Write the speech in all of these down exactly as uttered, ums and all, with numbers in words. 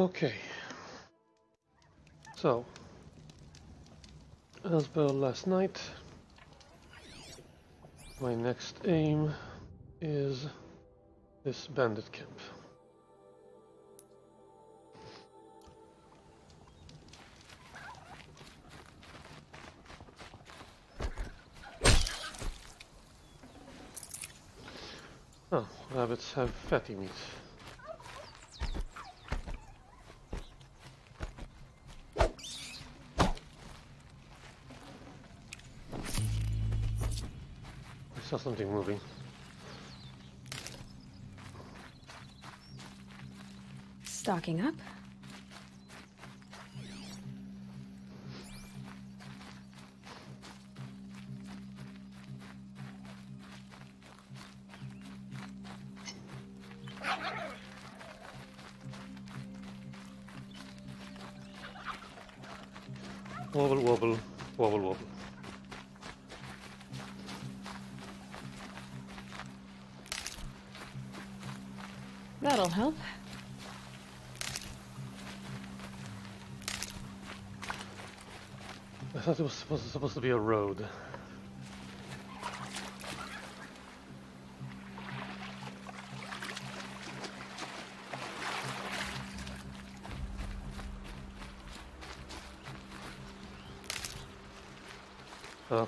Okay. So, as per last night, my next aim is this bandit camp. Oh, rabbits have fatty meat. I saw something moving. Stocking up. Wobble, wobble, wobble, wobble. That'll help. I thought it was supposed to, supposed to be a road. Okay.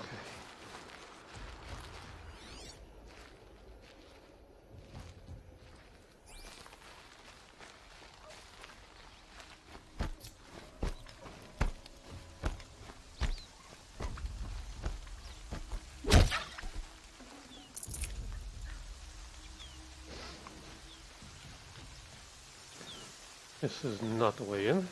This is not the way in.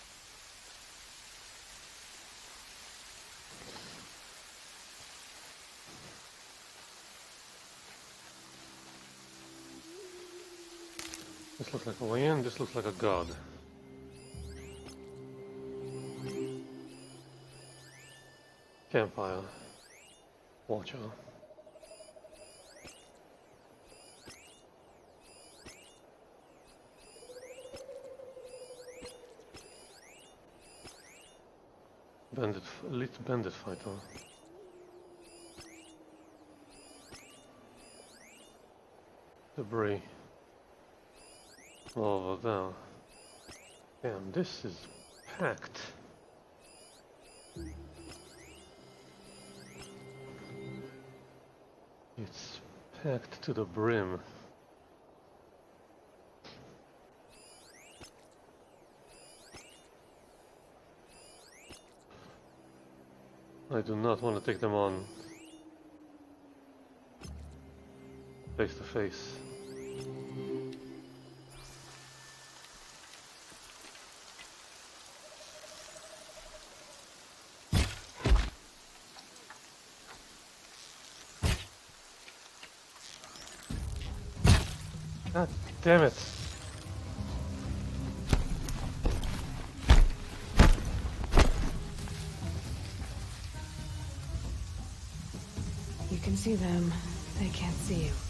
This looks like a way in, this looks like a god. Campfire. Watcher. Bandit, elite bandit fighter. Debris. Over there. Damn, this is packed. It's packed to the brim. I do not want to take them on face to face. God damn it. You can see them. They can't see you.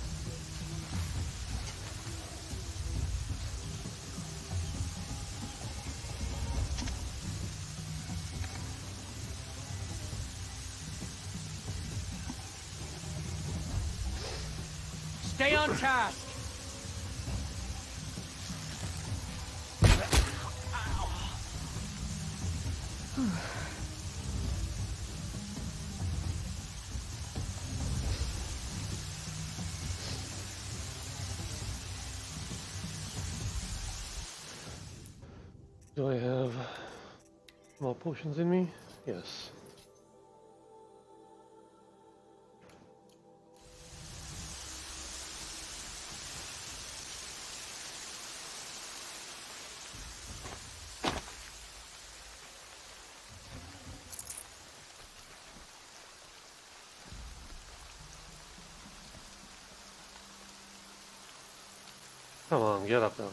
Stay on task! Do I have more potions in me? Yes. Come on, get up now.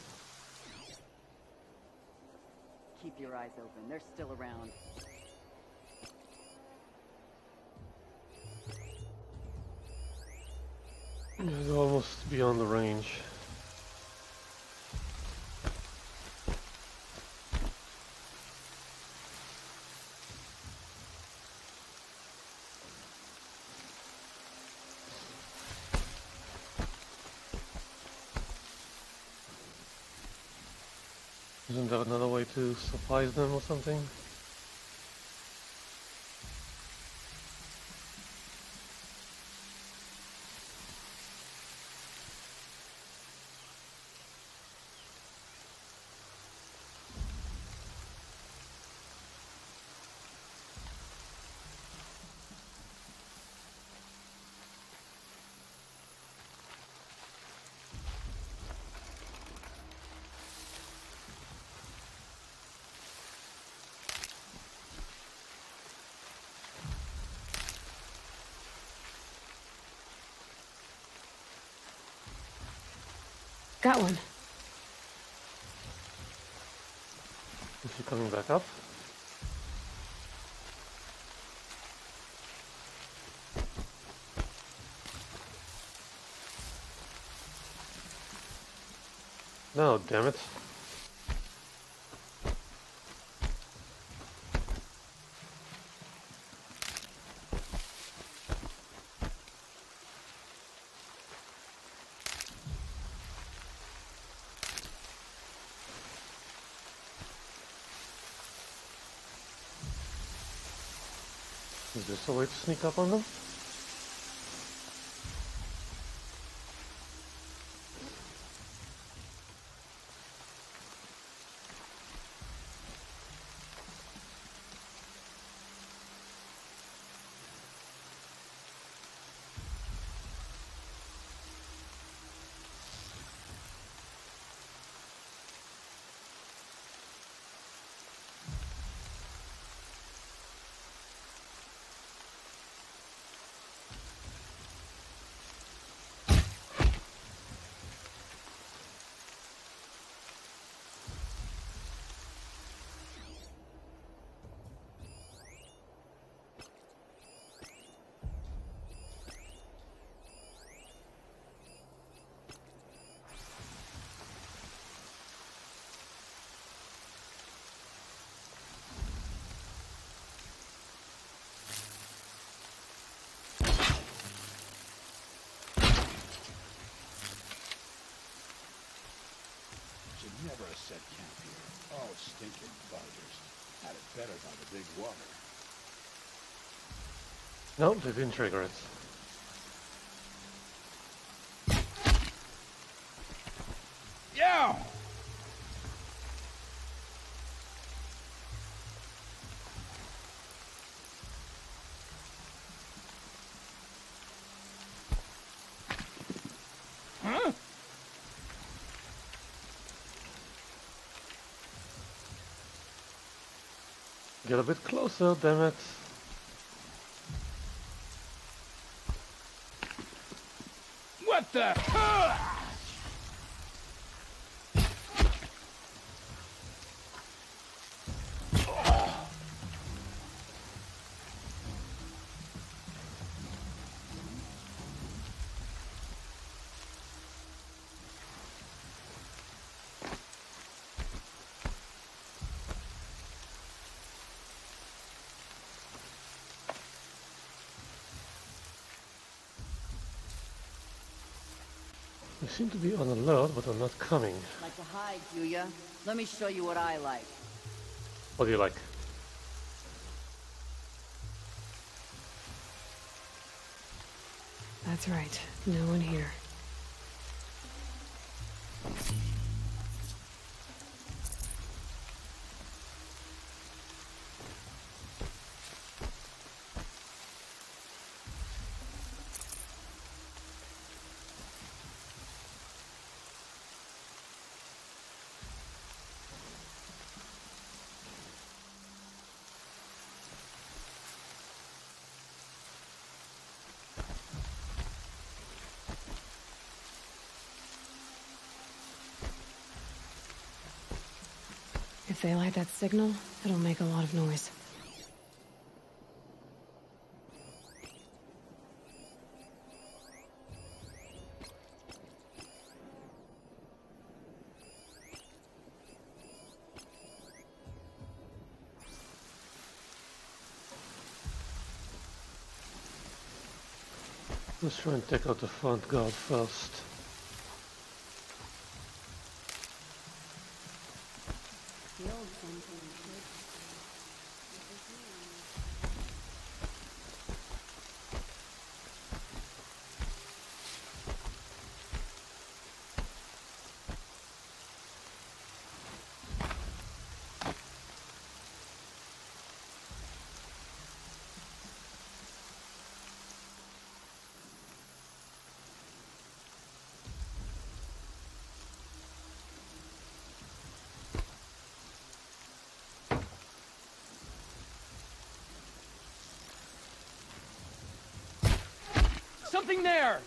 Keep your eyes open. They're still around. It's almost beyond the range. Isn't there another way to surprise them or something? Got one. Is she coming back up? No, damn it. Is this a way to sneak up on them? Should never have set camp here. Oh, stinking buggers. Had it better by the big water. Nope, they didn't trigger it. Yeah! Huh? Get a bit closer, damn it. What the? Ah! They seem to be on alert, but are not coming. Like to hide, do ya? Let me show you what I like. What do you like? That's right. No one here. If they light that signal, it'll make a lot of noise. Let's try and take out the front guard first. Something there!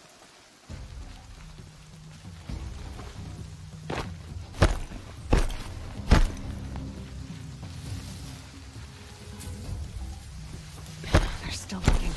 They're still looking.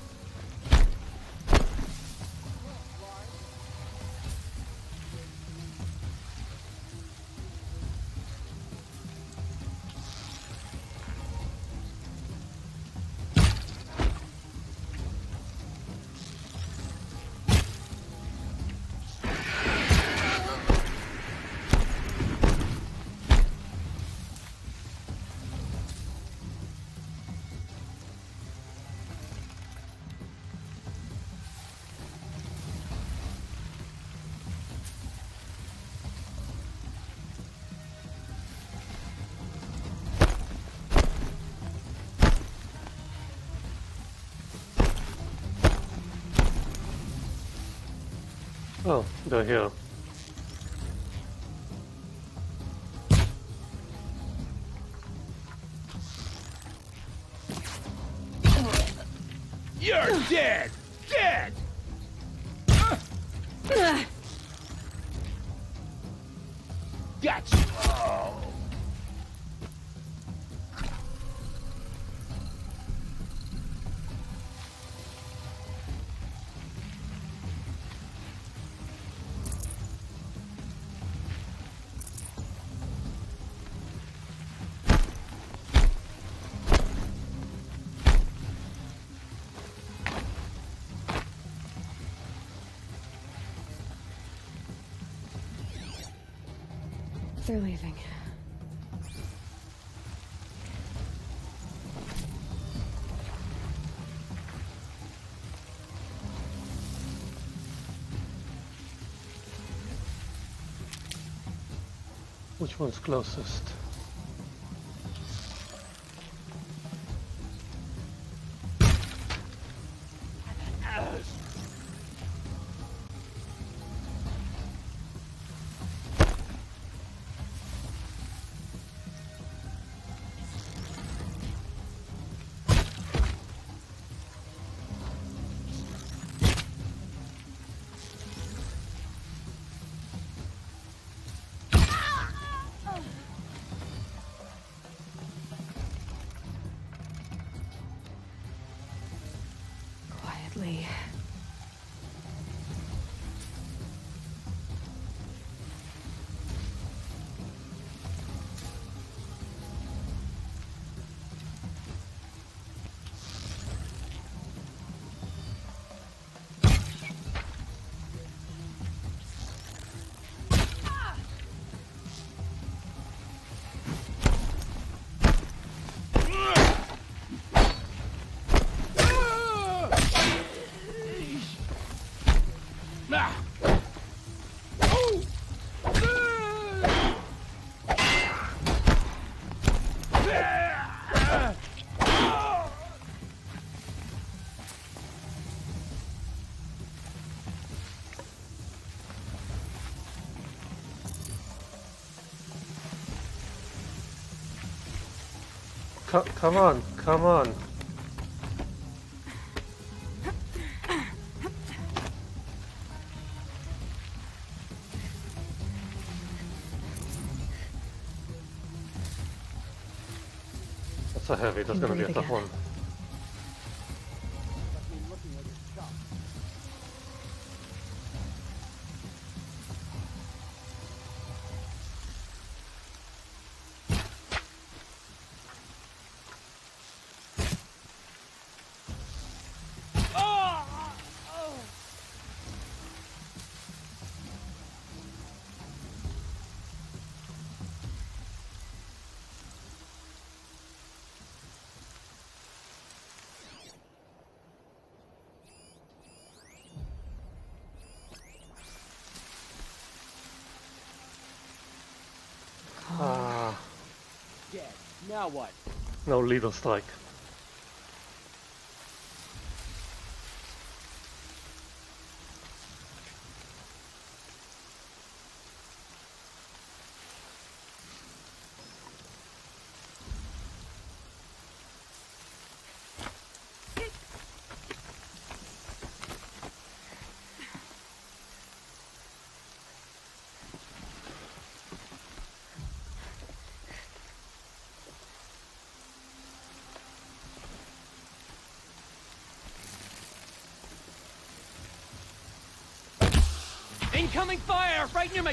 Oh, they're here. You're dead! Dead! Gotcha! Oh. They're leaving. Which one's closest? Quietly. Co come on, come on. That's a heavy, that's Can gonna be a breathe tough again. one. Now what? No leader strike. Incoming fire! Right near my...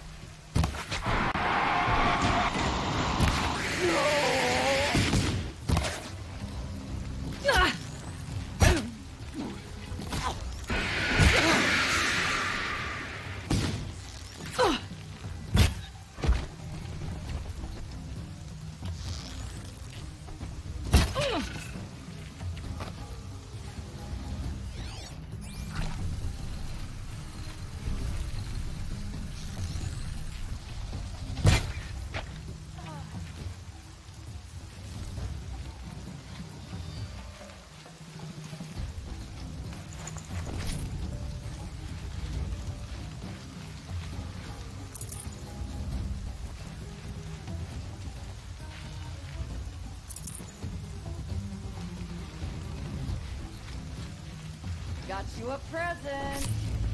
Got you a present.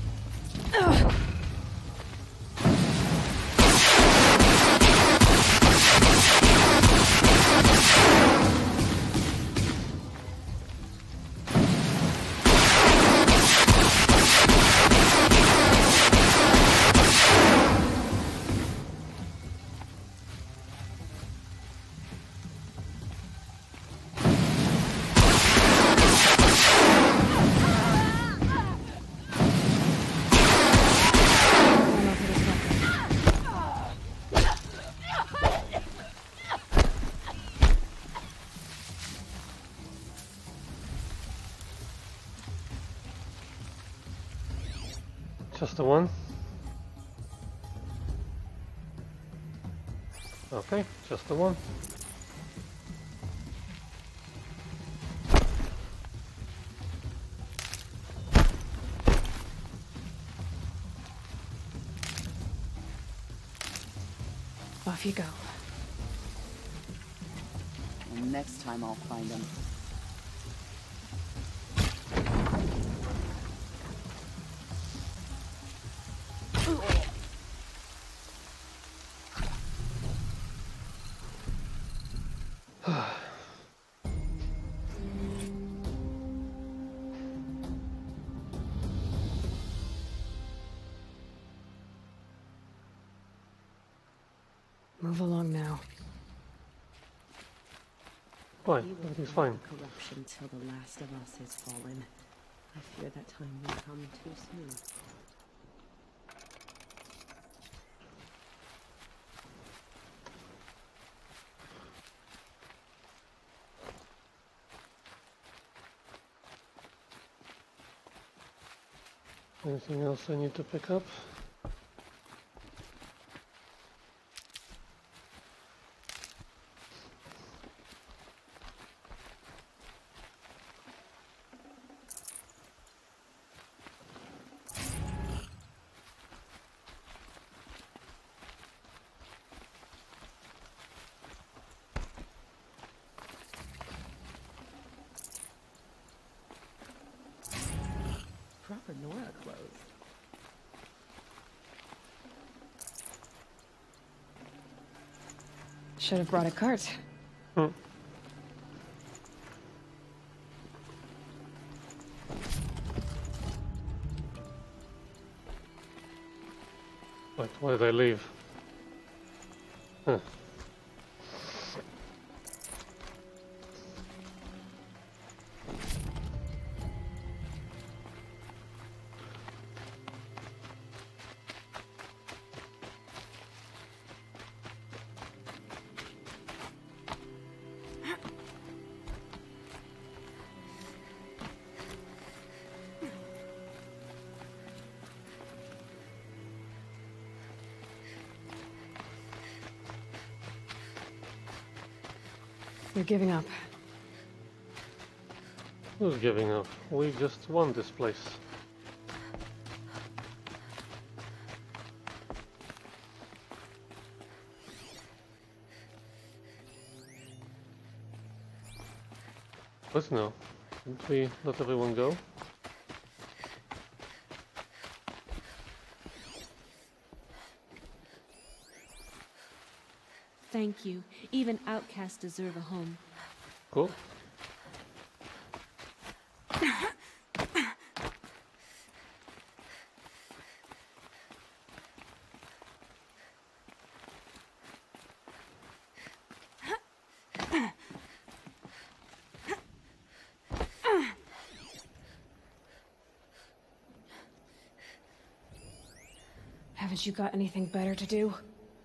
Just the one? Okay, just the one. Off you go. And next time I'll find him. Move along now. Fine, everything's fine. Corruption till the last of us is fallen. I fear that time will come too soon. Anything else I need to pick up? Proper Nora clothes. Should have brought a cart. Hmm. Wait, why did I leave? Huh. They're giving up. Who's giving up? We just won this place. What now? Didn't we let everyone go? Thank you. Even outcasts deserve a home. Cool. Haven't you got anything better to do?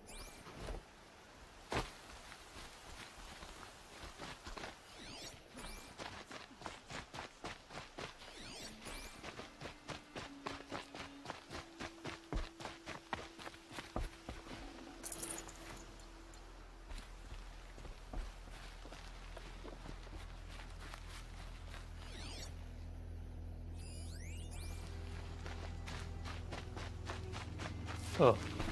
Oh.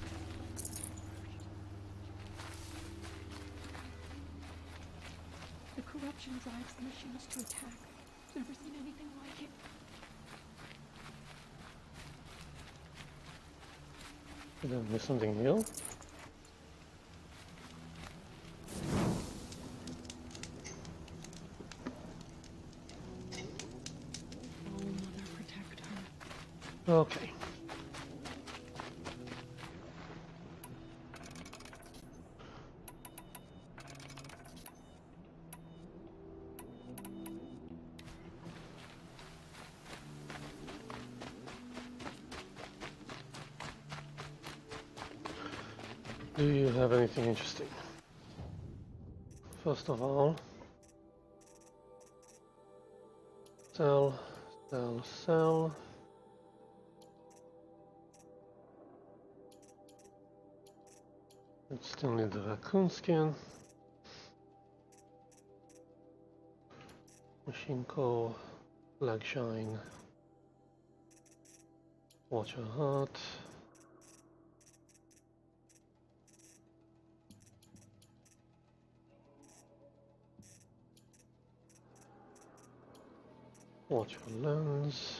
The corruption drives the machines to attack. Never seen anything like it. Did I miss something here? Oh, Mother, protect her. Okay. Do you have anything interesting? First of all, sell, sell, sell. I still need the raccoon skin. Machine core, lag shine, watcher heart. Watch your lens.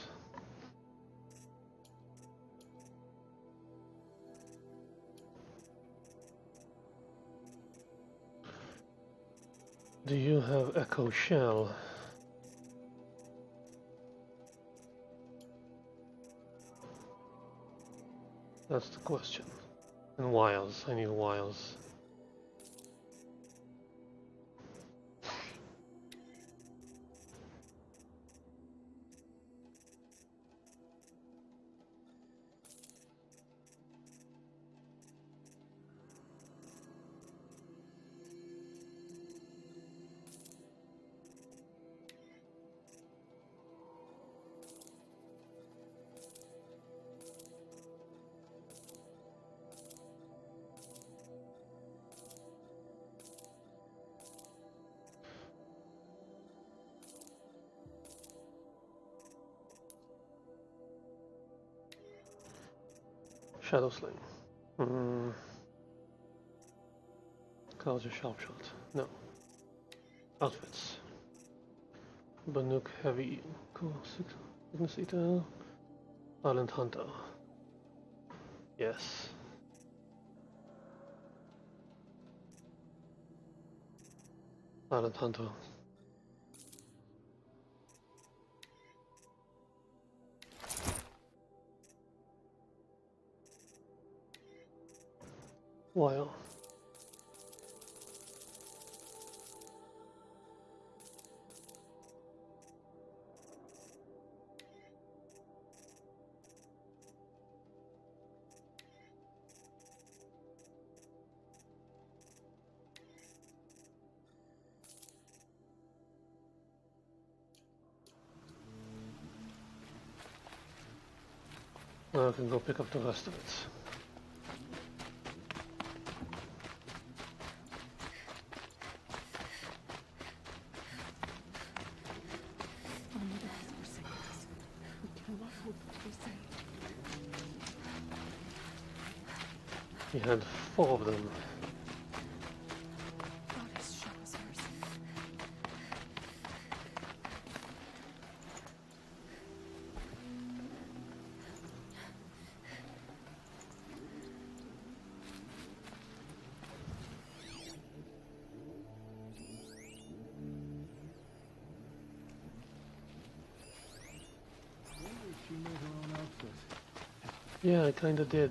Do you have Echo Shell? That's the question. And wires. I need wires. Shadow Sling. Hmm. Culture Sharp Shot. No. Outfits. Banuk Heavy. Cool. Sickness Eater. Silent Hunter. Yes. Silent Hunter. Wire. Now I can go pick up the rest of it. He had four of them. Goddess, show us mercy. She made her own outfit. Yeah, I kinda did.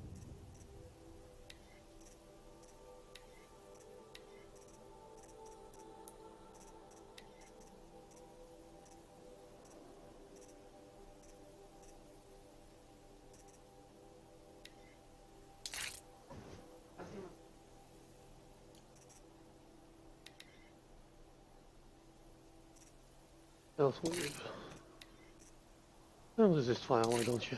Else weird. Oh, there's this file, why don't you?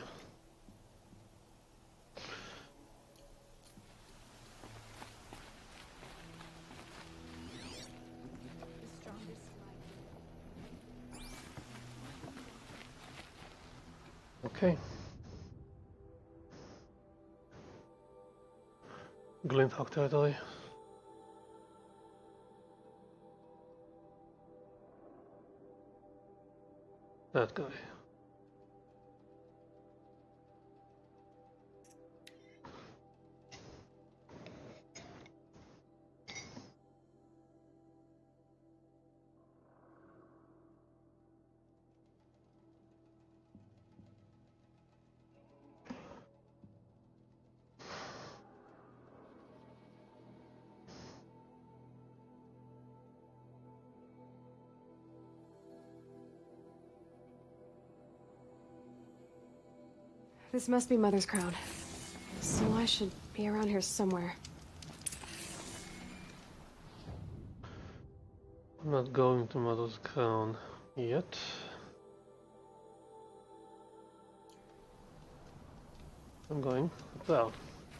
The strongest light. Okay. Glinthawk territory. That guy. This must be Mother's crown. So I should be around here somewhere. I'm not going to Mother's crown yet. I'm going about.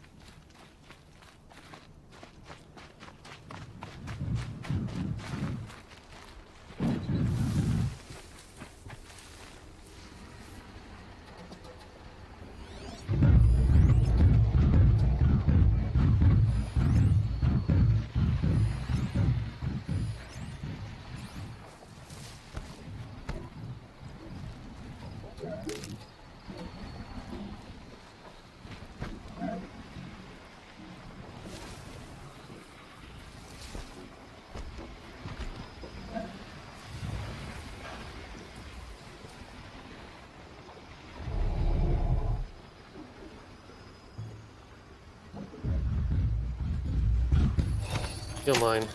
You're mine.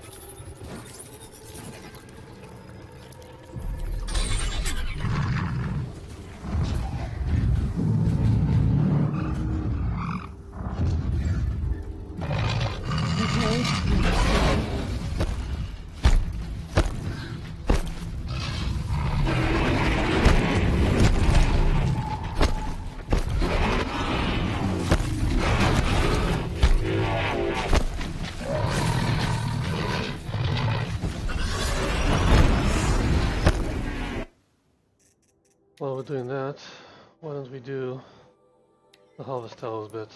While we're doing that, why don't we do the Harvest Towers bit?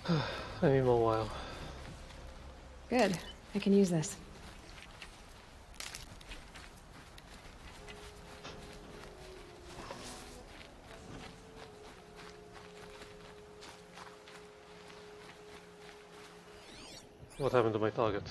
I need more while. Good. I can use this. What happened to my target?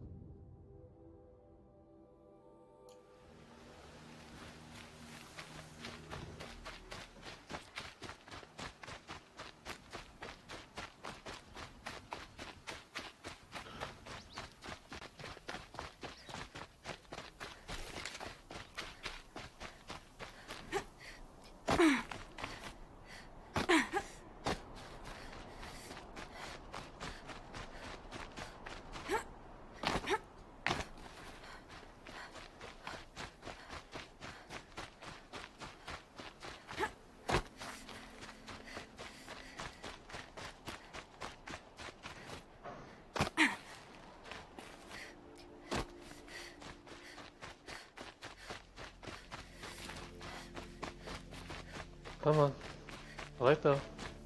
Come on. Right there.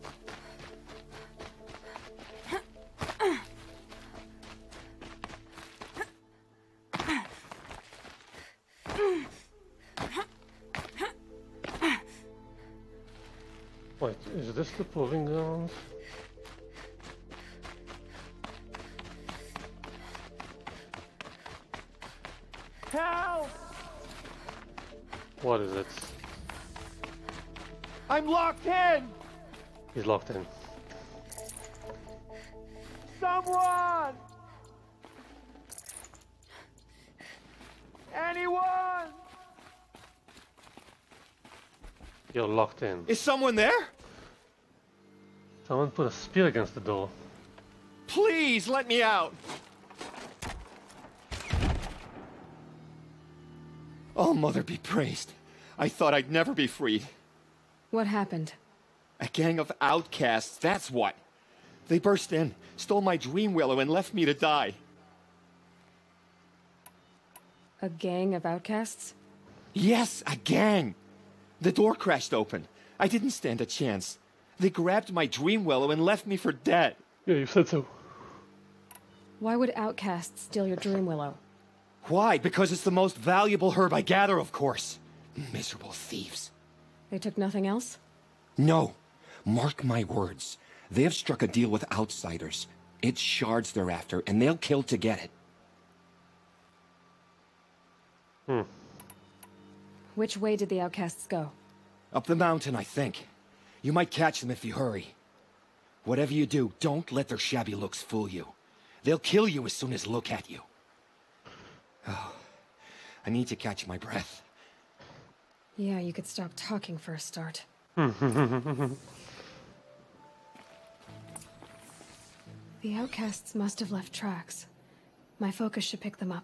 Wait, is this the proving ground? Help! What is it? I'm locked in! He's locked in. Someone! Anyone! You're locked in. Is someone there? Someone put a spear against the door. Please let me out! Oh, Mother be praised. I thought I'd never be freed. What happened? A gang of outcasts, that's what. They burst in, stole my dream willow, and left me to die. A gang of outcasts? Yes, a gang. The door crashed open. I didn't stand a chance. They grabbed my dream willow and left me for dead. Yeah, you said so. Why would outcasts steal your dream willow? Why? Because it's the most valuable herb I gather, of course. Miserable thieves. They took nothing else? No. Mark my words. They have struck a deal with outsiders. It's shards they're after, and they'll kill to get it. Hmm. Which way did the outcasts go? Up the mountain, I think. You might catch them if you hurry. Whatever you do, don't let their shabby looks fool you. They'll kill you as soon as look at you. Oh, I need to catch my breath. Yeah, you could stop talking for a start. Hmm. The outcasts must have left tracks. My focus should pick them up.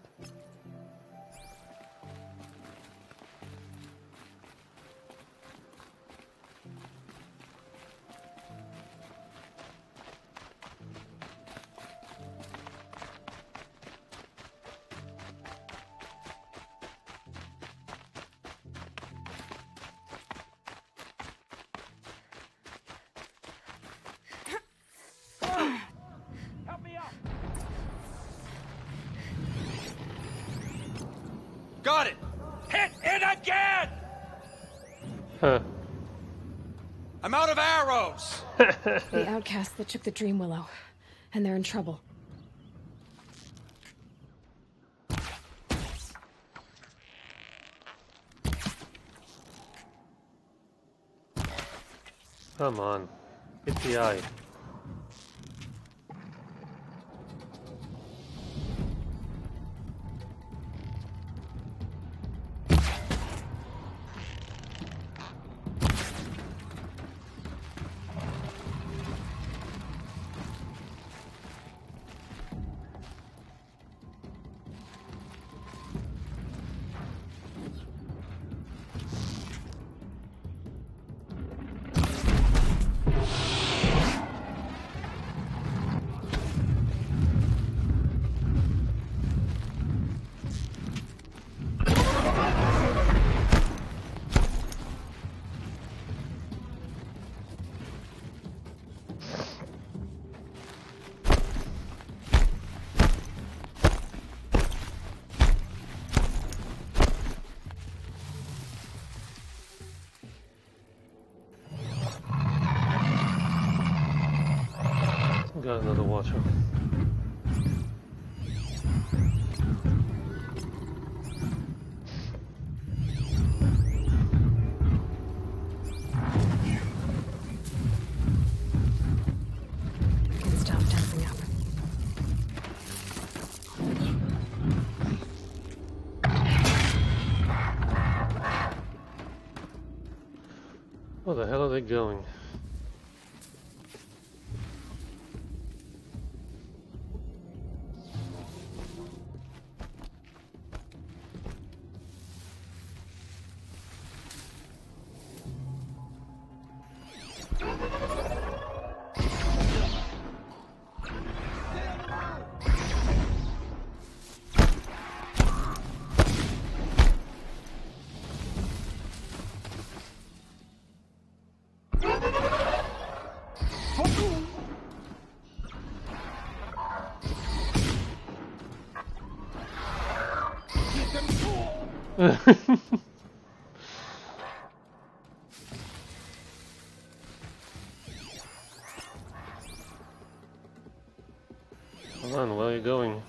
Got it! Hit it again! Huh. I'm out of arrows! The outcasts that took the dream willow. And they're in trouble. Come on. Hit the eye. got another watcher. I can stop tensing up. Where the hell are they going? Come on, where are you going?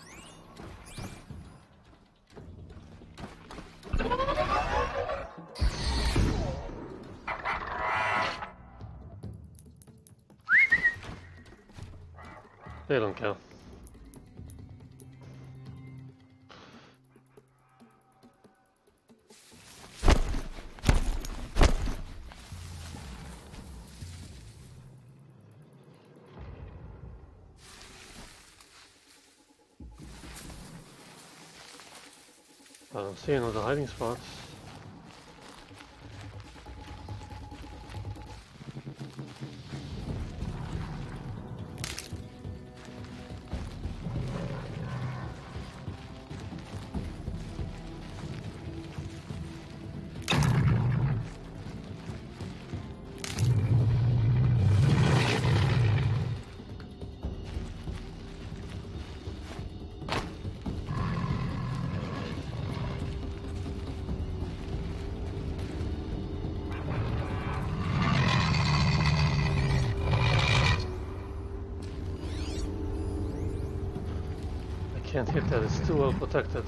They don't care. I don't see any other hiding spots. Can't hit that, it's too well protected.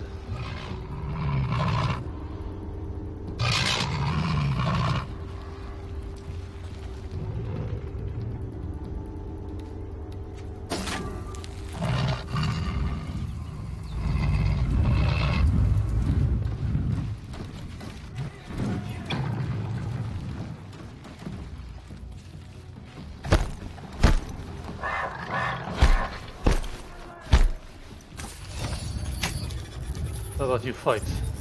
How about you fight?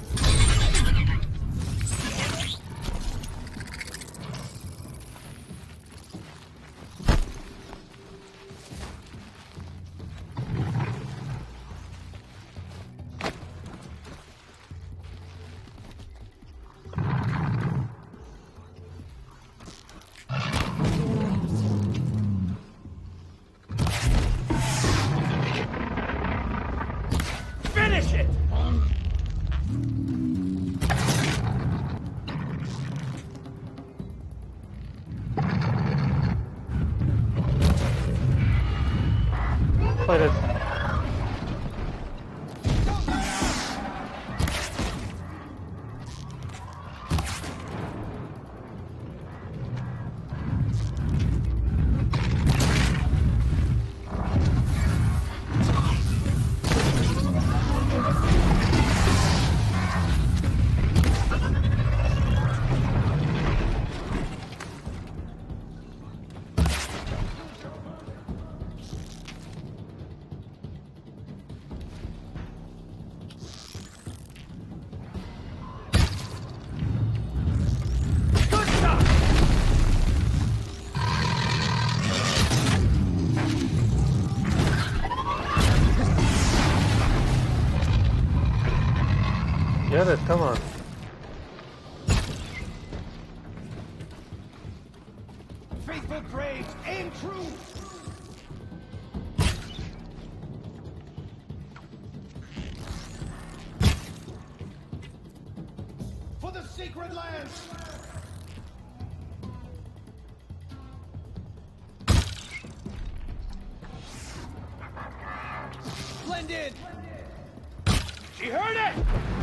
Finish it! Fight it. Get it, come on. Faithful braves, aim true! For the secret lands! blend in! She heard it!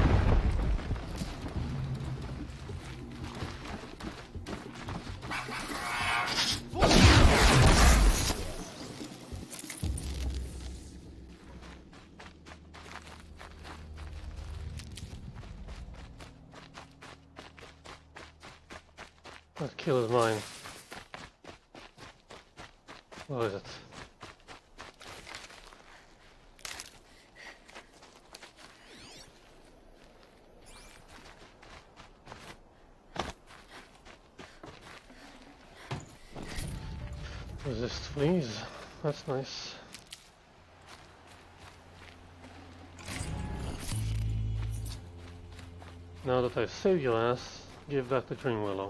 That kill is mine. What is it? Resist freeze. That's nice. Now that I've saved your ass, give back the Dream Willow.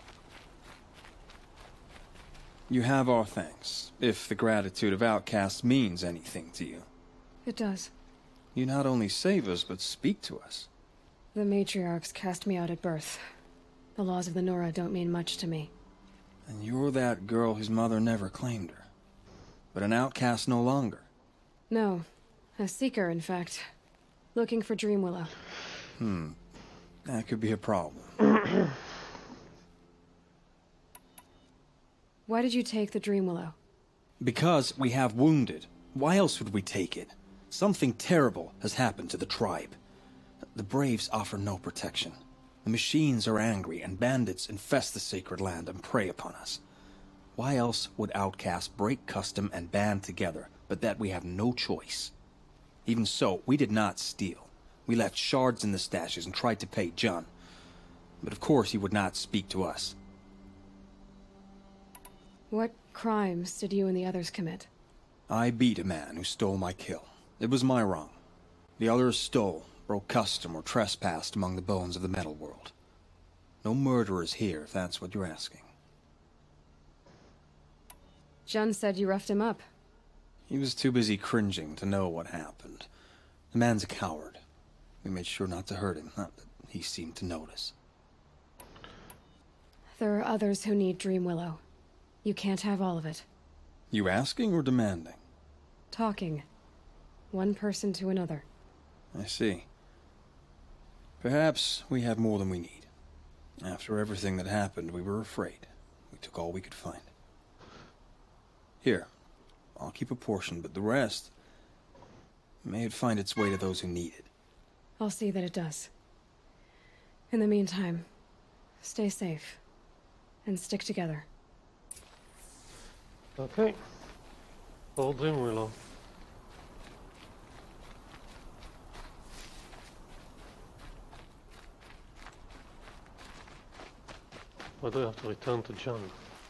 You have our thanks, if the gratitude of outcasts means anything to you. It does. You not only save us, but speak to us. The matriarchs cast me out at birth. The laws of the Nora don't mean much to me. And you're that girl whose mother never claimed her. But an outcast no longer. No. A seeker, in fact. Looking for Dream Willow. Hmm. That could be a problem. Why did you take the Dream Willow? Because we have wounded. Why else would we take it? Something terrible has happened to the tribe. The Braves offer no protection. The machines are angry, and bandits infest the sacred land and prey upon us. Why else would outcasts break custom and band together, but that we have no choice? Even so, we did not steal. We left shards in the stashes and tried to pay John. But of course he would not speak to us. What crimes did you and the others commit? I beat a man who stole my kill. It was my wrong. The others stole, broke custom, or trespassed among the bones of the metal world. No murderers here, if that's what you're asking. Jun said you roughed him up. He was too busy cringing to know what happened. The man's a coward. We made sure not to hurt him, not that he seemed to notice. There are others who need Dream Willow. You can't have all of it. You asking or demanding? Talking. One person to another. I see. Perhaps we have more than we need. After everything that happened, we were afraid. We took all we could find. Here, I'll keep a portion, but the rest... may it find its way to those who need it. I'll see that it does. In the meantime, stay safe. And stick together. Okay. Old Dream Willow. Why do I have to return to John?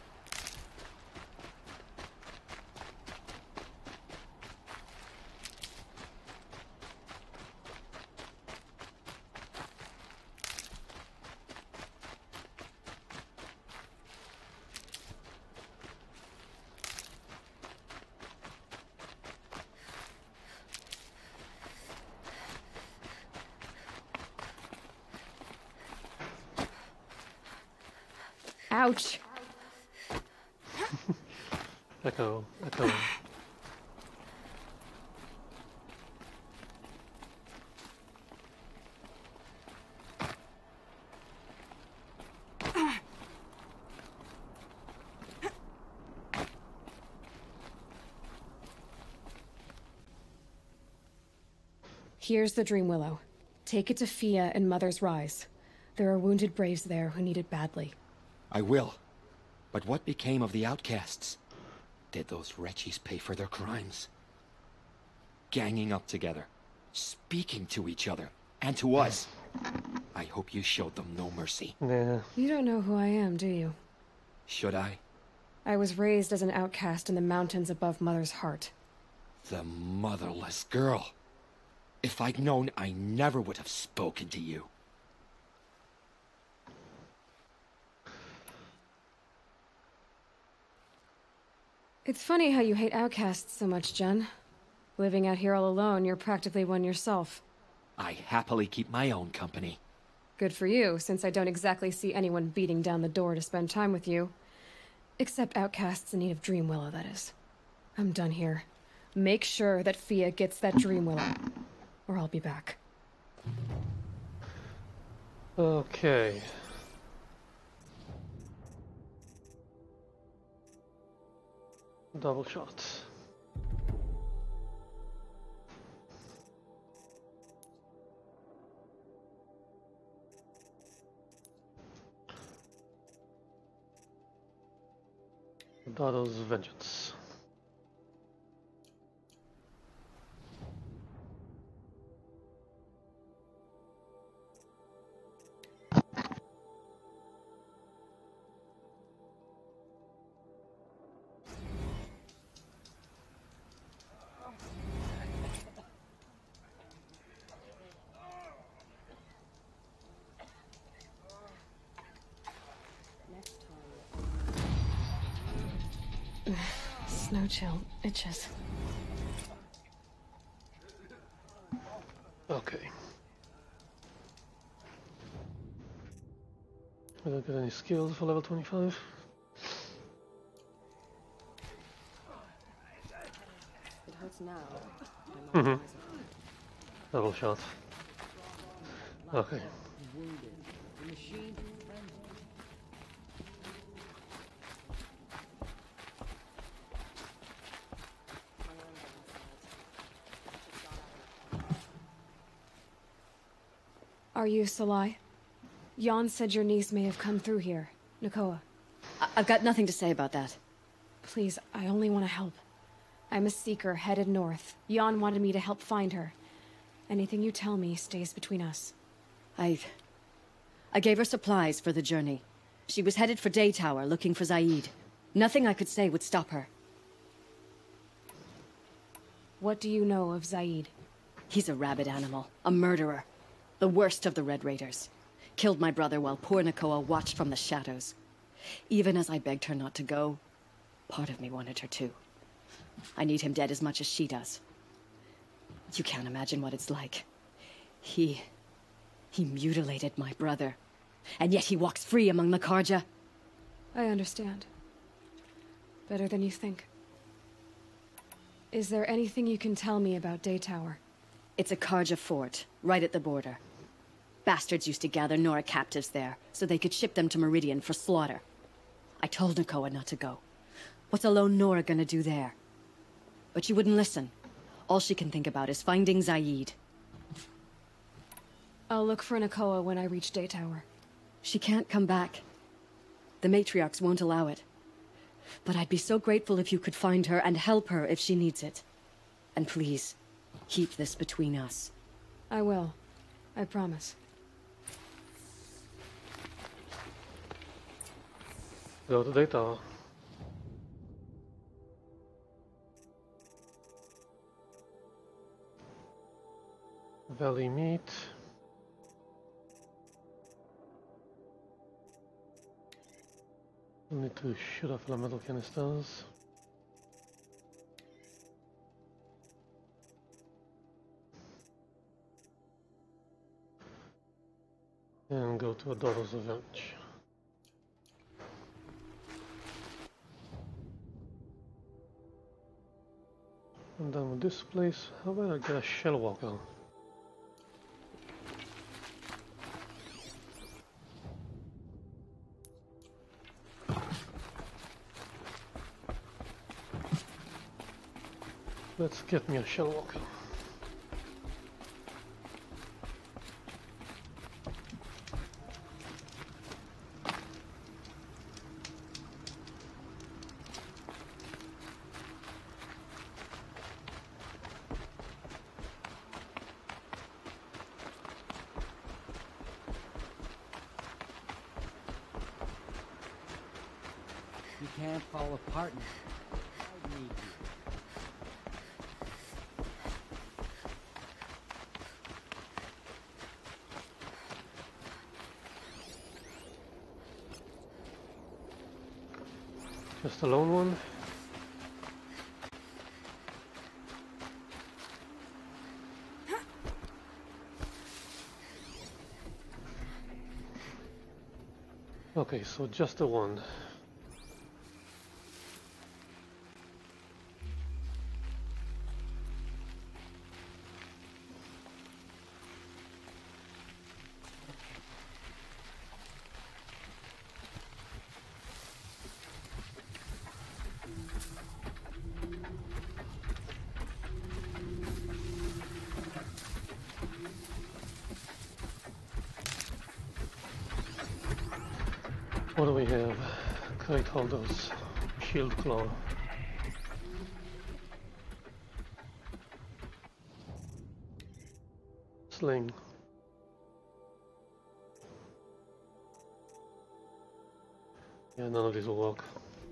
Ouch! Echo, echo. Here's the Dream Willow. Take it to Fia and Mother's Rise. There are wounded Braves there who need it badly. I will. But what became of the outcasts? Did those wretches pay for their crimes? Ganging up together, speaking to each other, and to us. I hope you showed them no mercy. Nah. You don't know who I am, do you? Should I? I was raised as an outcast in the mountains above Mother's Heart. The motherless girl. If I'd known, I never would have spoken to you. It's funny how you hate outcasts so much, Jen. Living out here all alone, you're practically one yourself. I happily keep my own company. Good for you, since I don't exactly see anyone beating down the door to spend time with you. Except outcasts in need of Dream Willow, that is. I'm done here. Make sure that Fia gets that dream willow, or I'll be back. Okay. Double shot. Dado's vengeance. Snow chill itches. Okay. I don't get any skills for level twenty-five. It hurts now. Mm-hmm. Double shot. Okay. Are you Salai? Jan said your niece may have come through here. Nakoa. I I've got nothing to say about that. Please, I only want to help. I'm a seeker headed north. Jan wanted me to help find her. Anything you tell me stays between us. I... I gave her supplies for the journey. She was headed for Day Tower, looking for Zaid. Nothing I could say would stop her. What do you know of Zaid? He's a rabid animal. A murderer. The worst of the Red Raiders. Killed my brother while poor Nakoa watched from the shadows. Even as I begged her not to go, part of me wanted her to. I need him dead as much as she does. You can't imagine what it's like. He... he mutilated my brother. And yet he walks free among the Karja. I understand. Better than you think. Is there anything you can tell me about Day Tower? It's a Karja fort, right at the border. Bastards used to gather Nora captives there, so they could ship them to Meridian for slaughter. I told Nakoa not to go. What's a lone Nora gonna do there? But she wouldn't listen. All she can think about is finding Zaid. I'll look for Nakoa when I reach Day Tower. She can't come back. The matriarchs won't allow it. But I'd be so grateful if you could find her and help her if she needs it. And please, keep this between us. I will. I promise. Go to Day Tower. Valley meat. I need to shoot off the metal canisters. And go to a daughter's revenge. I'm done with this place. How about I get a shell walker? Let's get me a shell walker. You can't fall apart now. I need you. Just a lone one. Okay, so just the one. What do we have? Kite holders, shield claw. Sling. Yeah, none of these will work.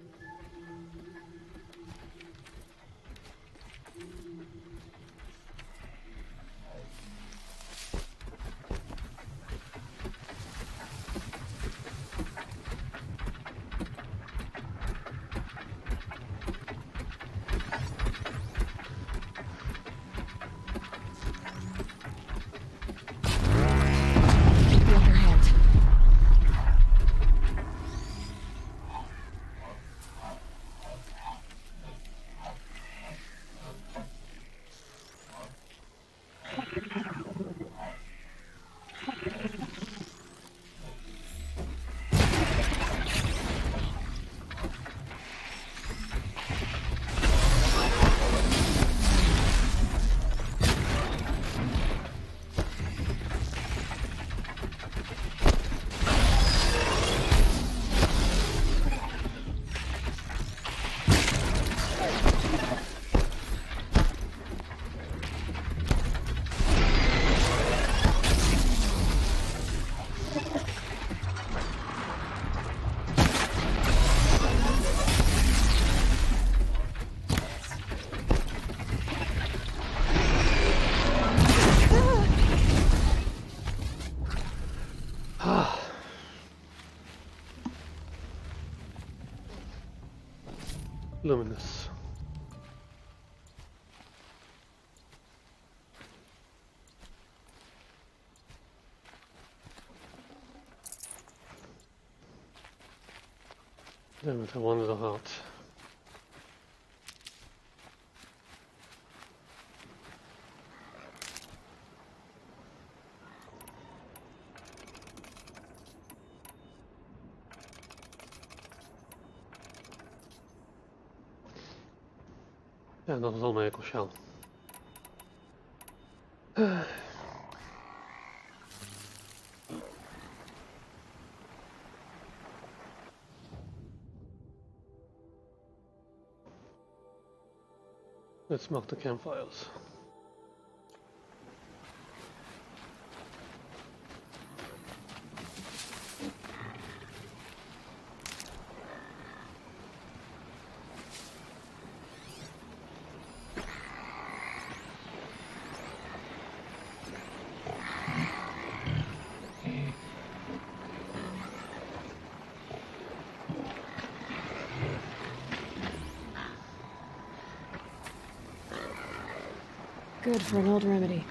The other hand. Luminous. Damn it, I wanted a heart. Ja, dat was al mijn echo-shell. Let's mark the campfires. Good for an old remedy.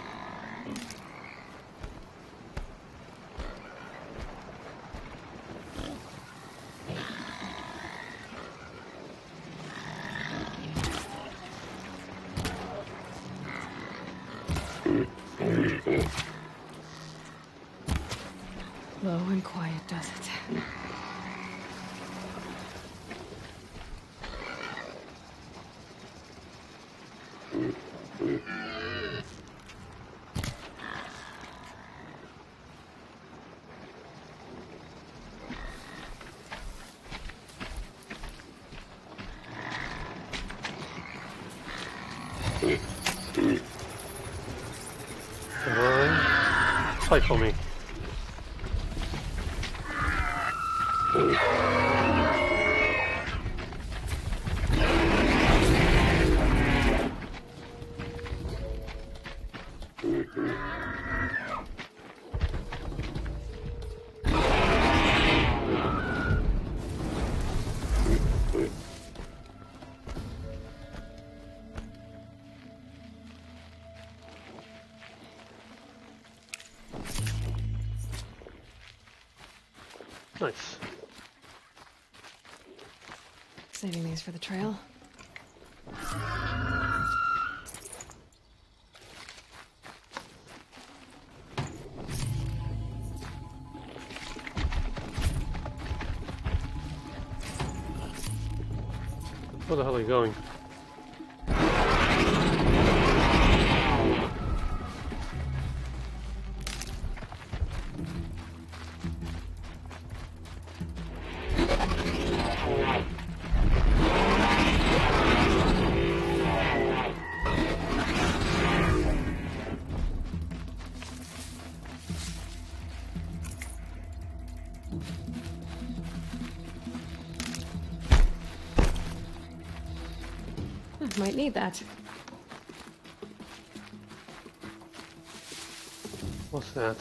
Low and quiet does it. Come on, fight for me. Nice. Saving these for the trail. Where the hell are you going? Might need that. What's that?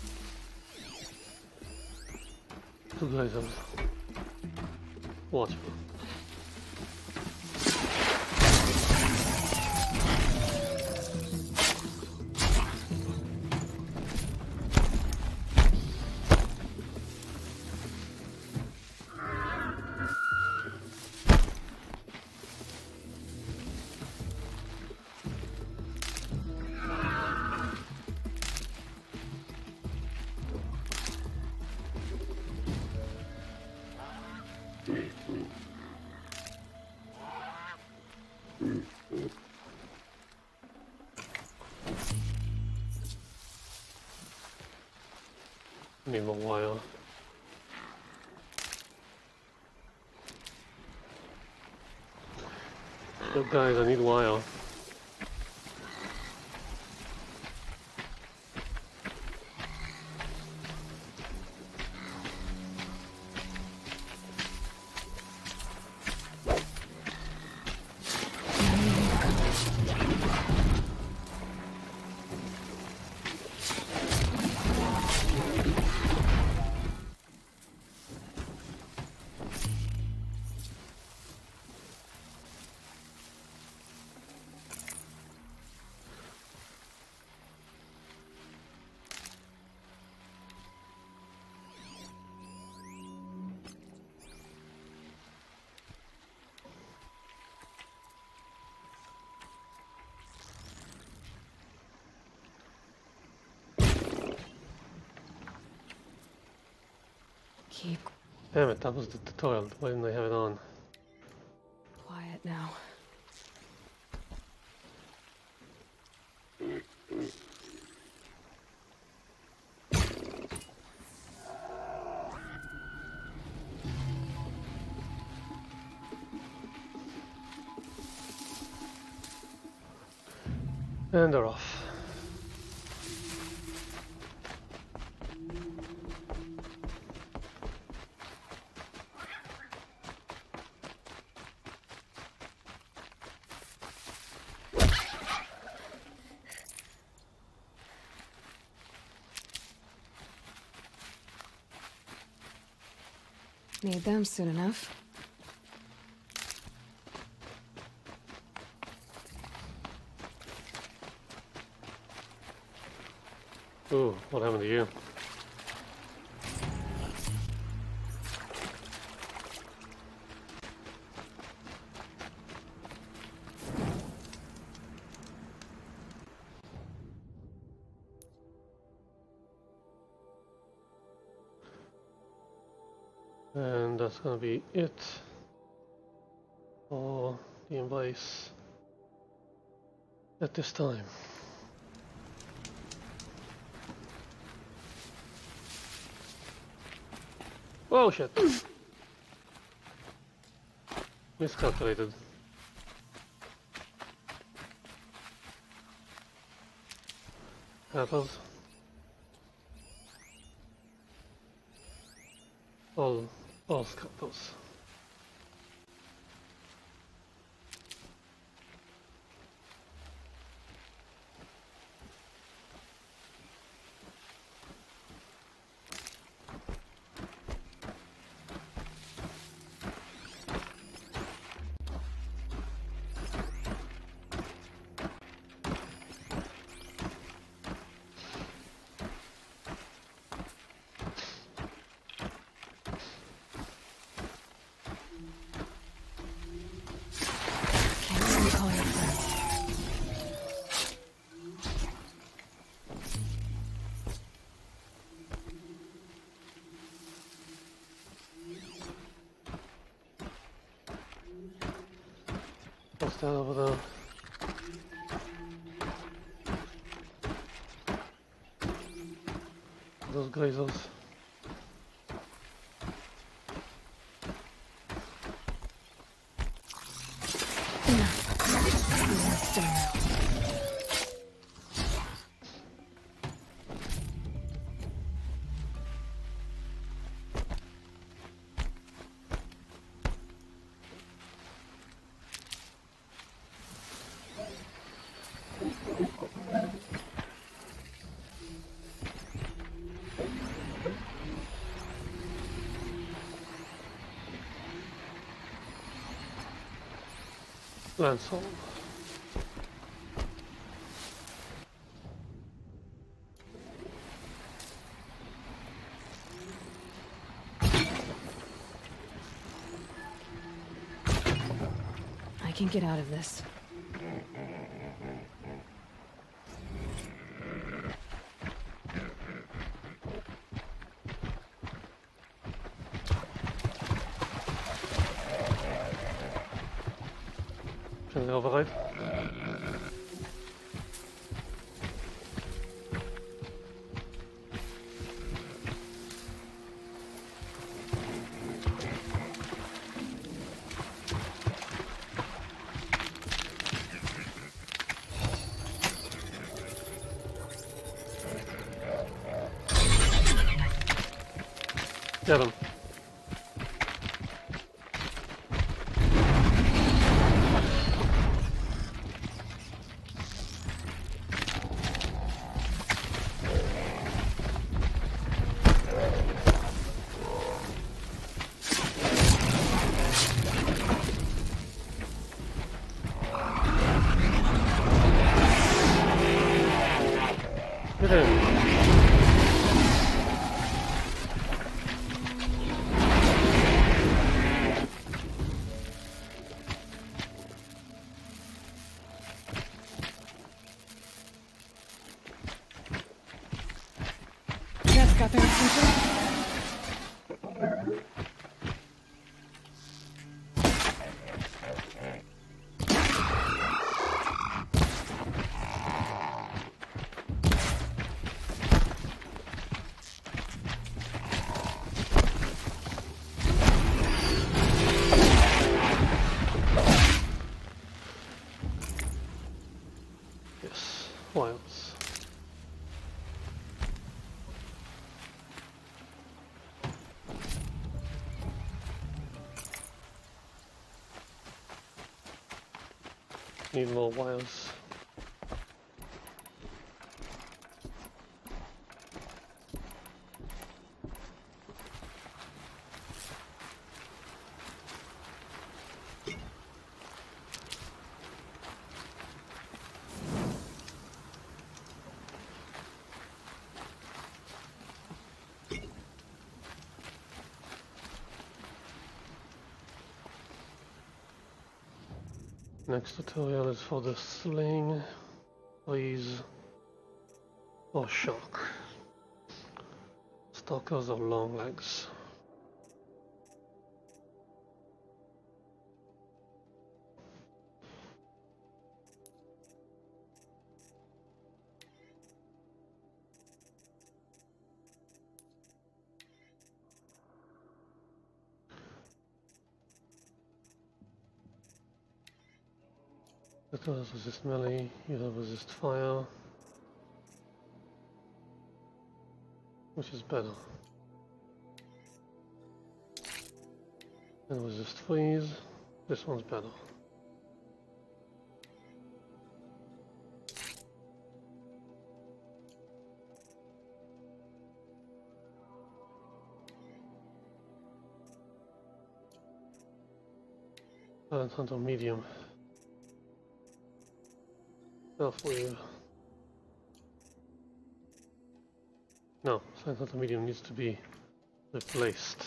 Two guys are watchful. Need more wire. Look guys, I need wire. Keep Damn it, that was the tutorial. Why didn't I have it on? quiet now. And they're off. Need them soon enough. Ooh, what happened to you? And that's gonna be it for the advice at this time. Oh shit! Miscalculated. Happens. All, all scalpels. What's that over there? Those geysers. Landsol. I can get out of this. Zijn we overheid? Get him. Get him. That's got their attention. Yes, Wiles. Need more Wiles. Next tutorial is for the sling, freeze, or shock. Stalkers or long legs. That does resist melee, you have resist fire, which is better. And resist freeze, this one's better. Silent Hunter medium. Self wave. No, Silent Hunter medium needs to be replaced.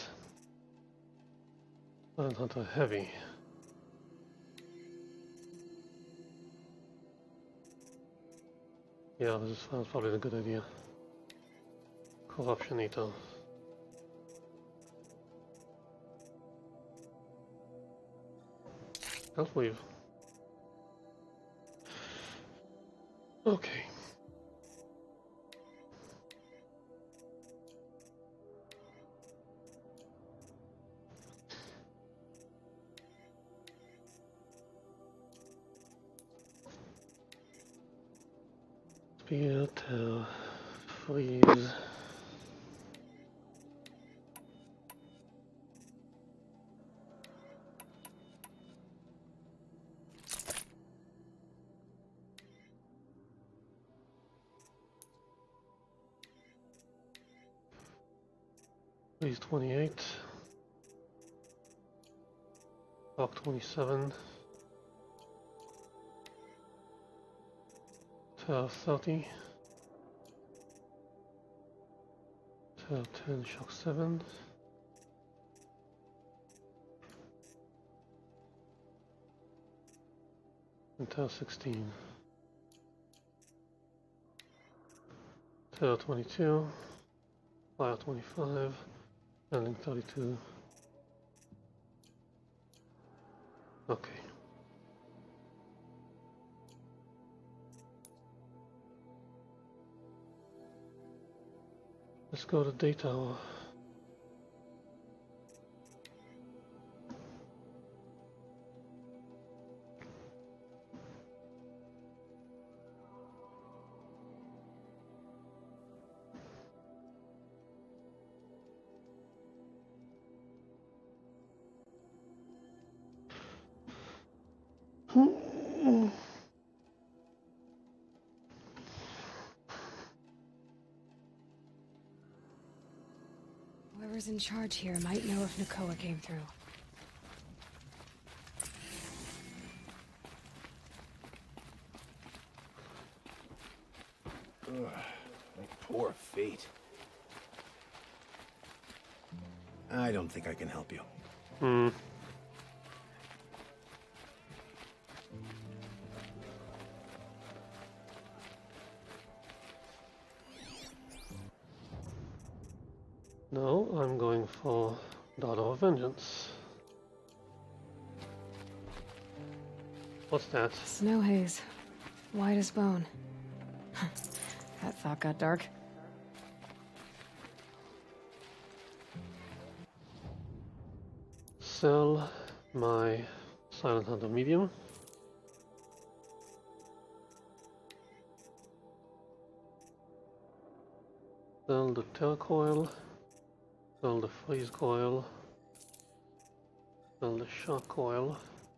Silent Hunter heavy. Yeah, this is that's probably a good idea. Corruption eater. Self wave. Okay. Spear, tear, freeze. Freeze twenty-eight. Rock twenty-seven. Terror thirty. Terror ten, shock seven. And Terror sixteen. Terror twenty-two. Fire twenty-five. Landing thirty-two. Okay. Let's go to Day Tower. Whoever's in charge here might know if Nakoa came through. Ugh, my poor feet. I don't think I can help you. Hmm. No, I'm going for Daughter of Vengeance. What's that? Snow haze. White as bone. That thought got dark. Sell my Silent Hunter medium. Sell the Terror coil. Sell the Freeze coil. Sell the Shock coil.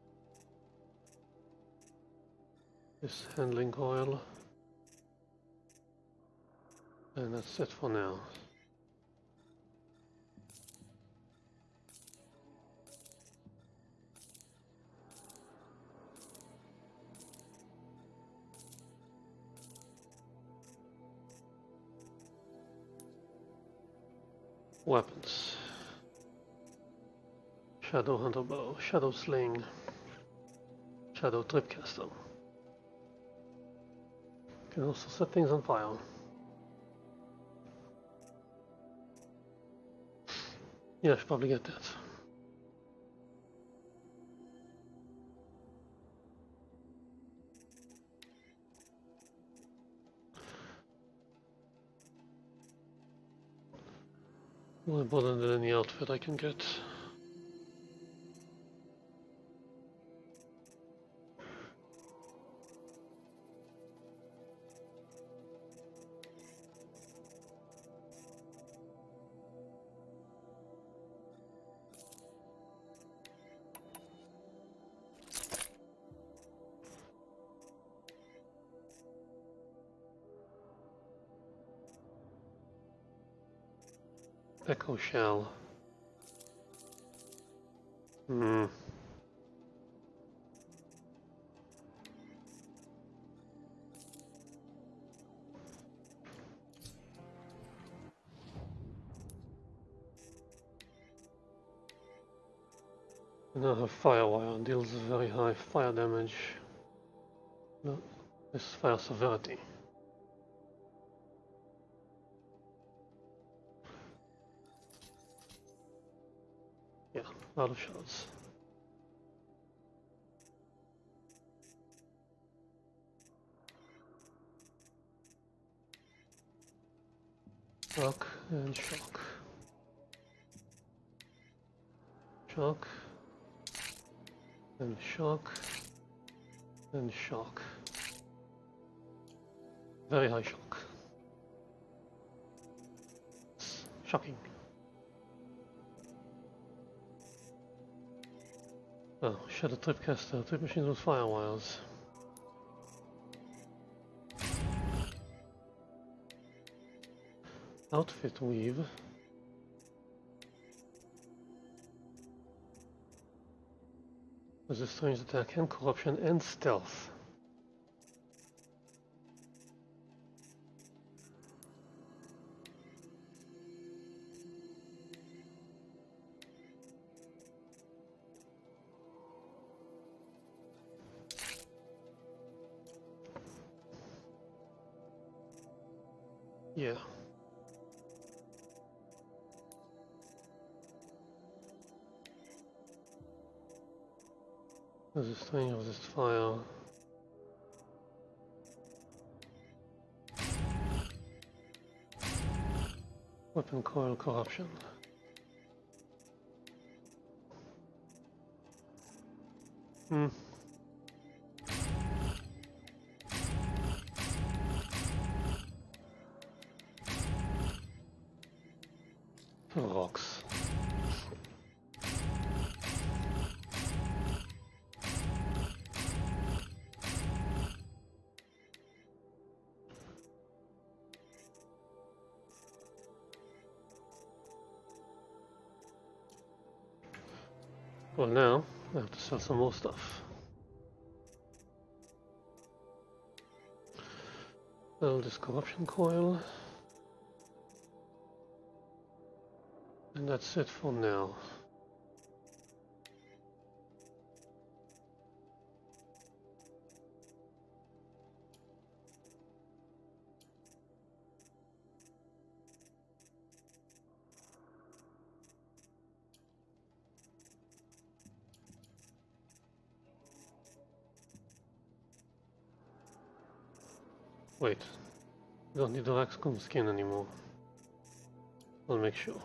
This handling coil. And that's it for now. Weapons. Shadow Hunter Bow, Shadow Sling, Shadow Tripcaster. Can also set things on fire. Yeah, I should probably get that. More important than any outfit I can get. Echo shell. Hmm. I now have Firewire, deals very high fire damage. No, this fire severity. Yeah, out of shots. Shock and shock. Shock. And shock. And shock. Very high shock. It's shocking. Oh, Shadow Tripcaster, Trip Machines with Firewires. Outfit Weave. With a strange attack and corruption and stealth. Yeah. Resisting, resist fire. Weapon coil corruption. Hmm. Rocks. Well, now I have to sell some more stuff. Sell this corruption coil. And that's it for now. Wait, I don't need the raccoon skin anymore. I'll make sure.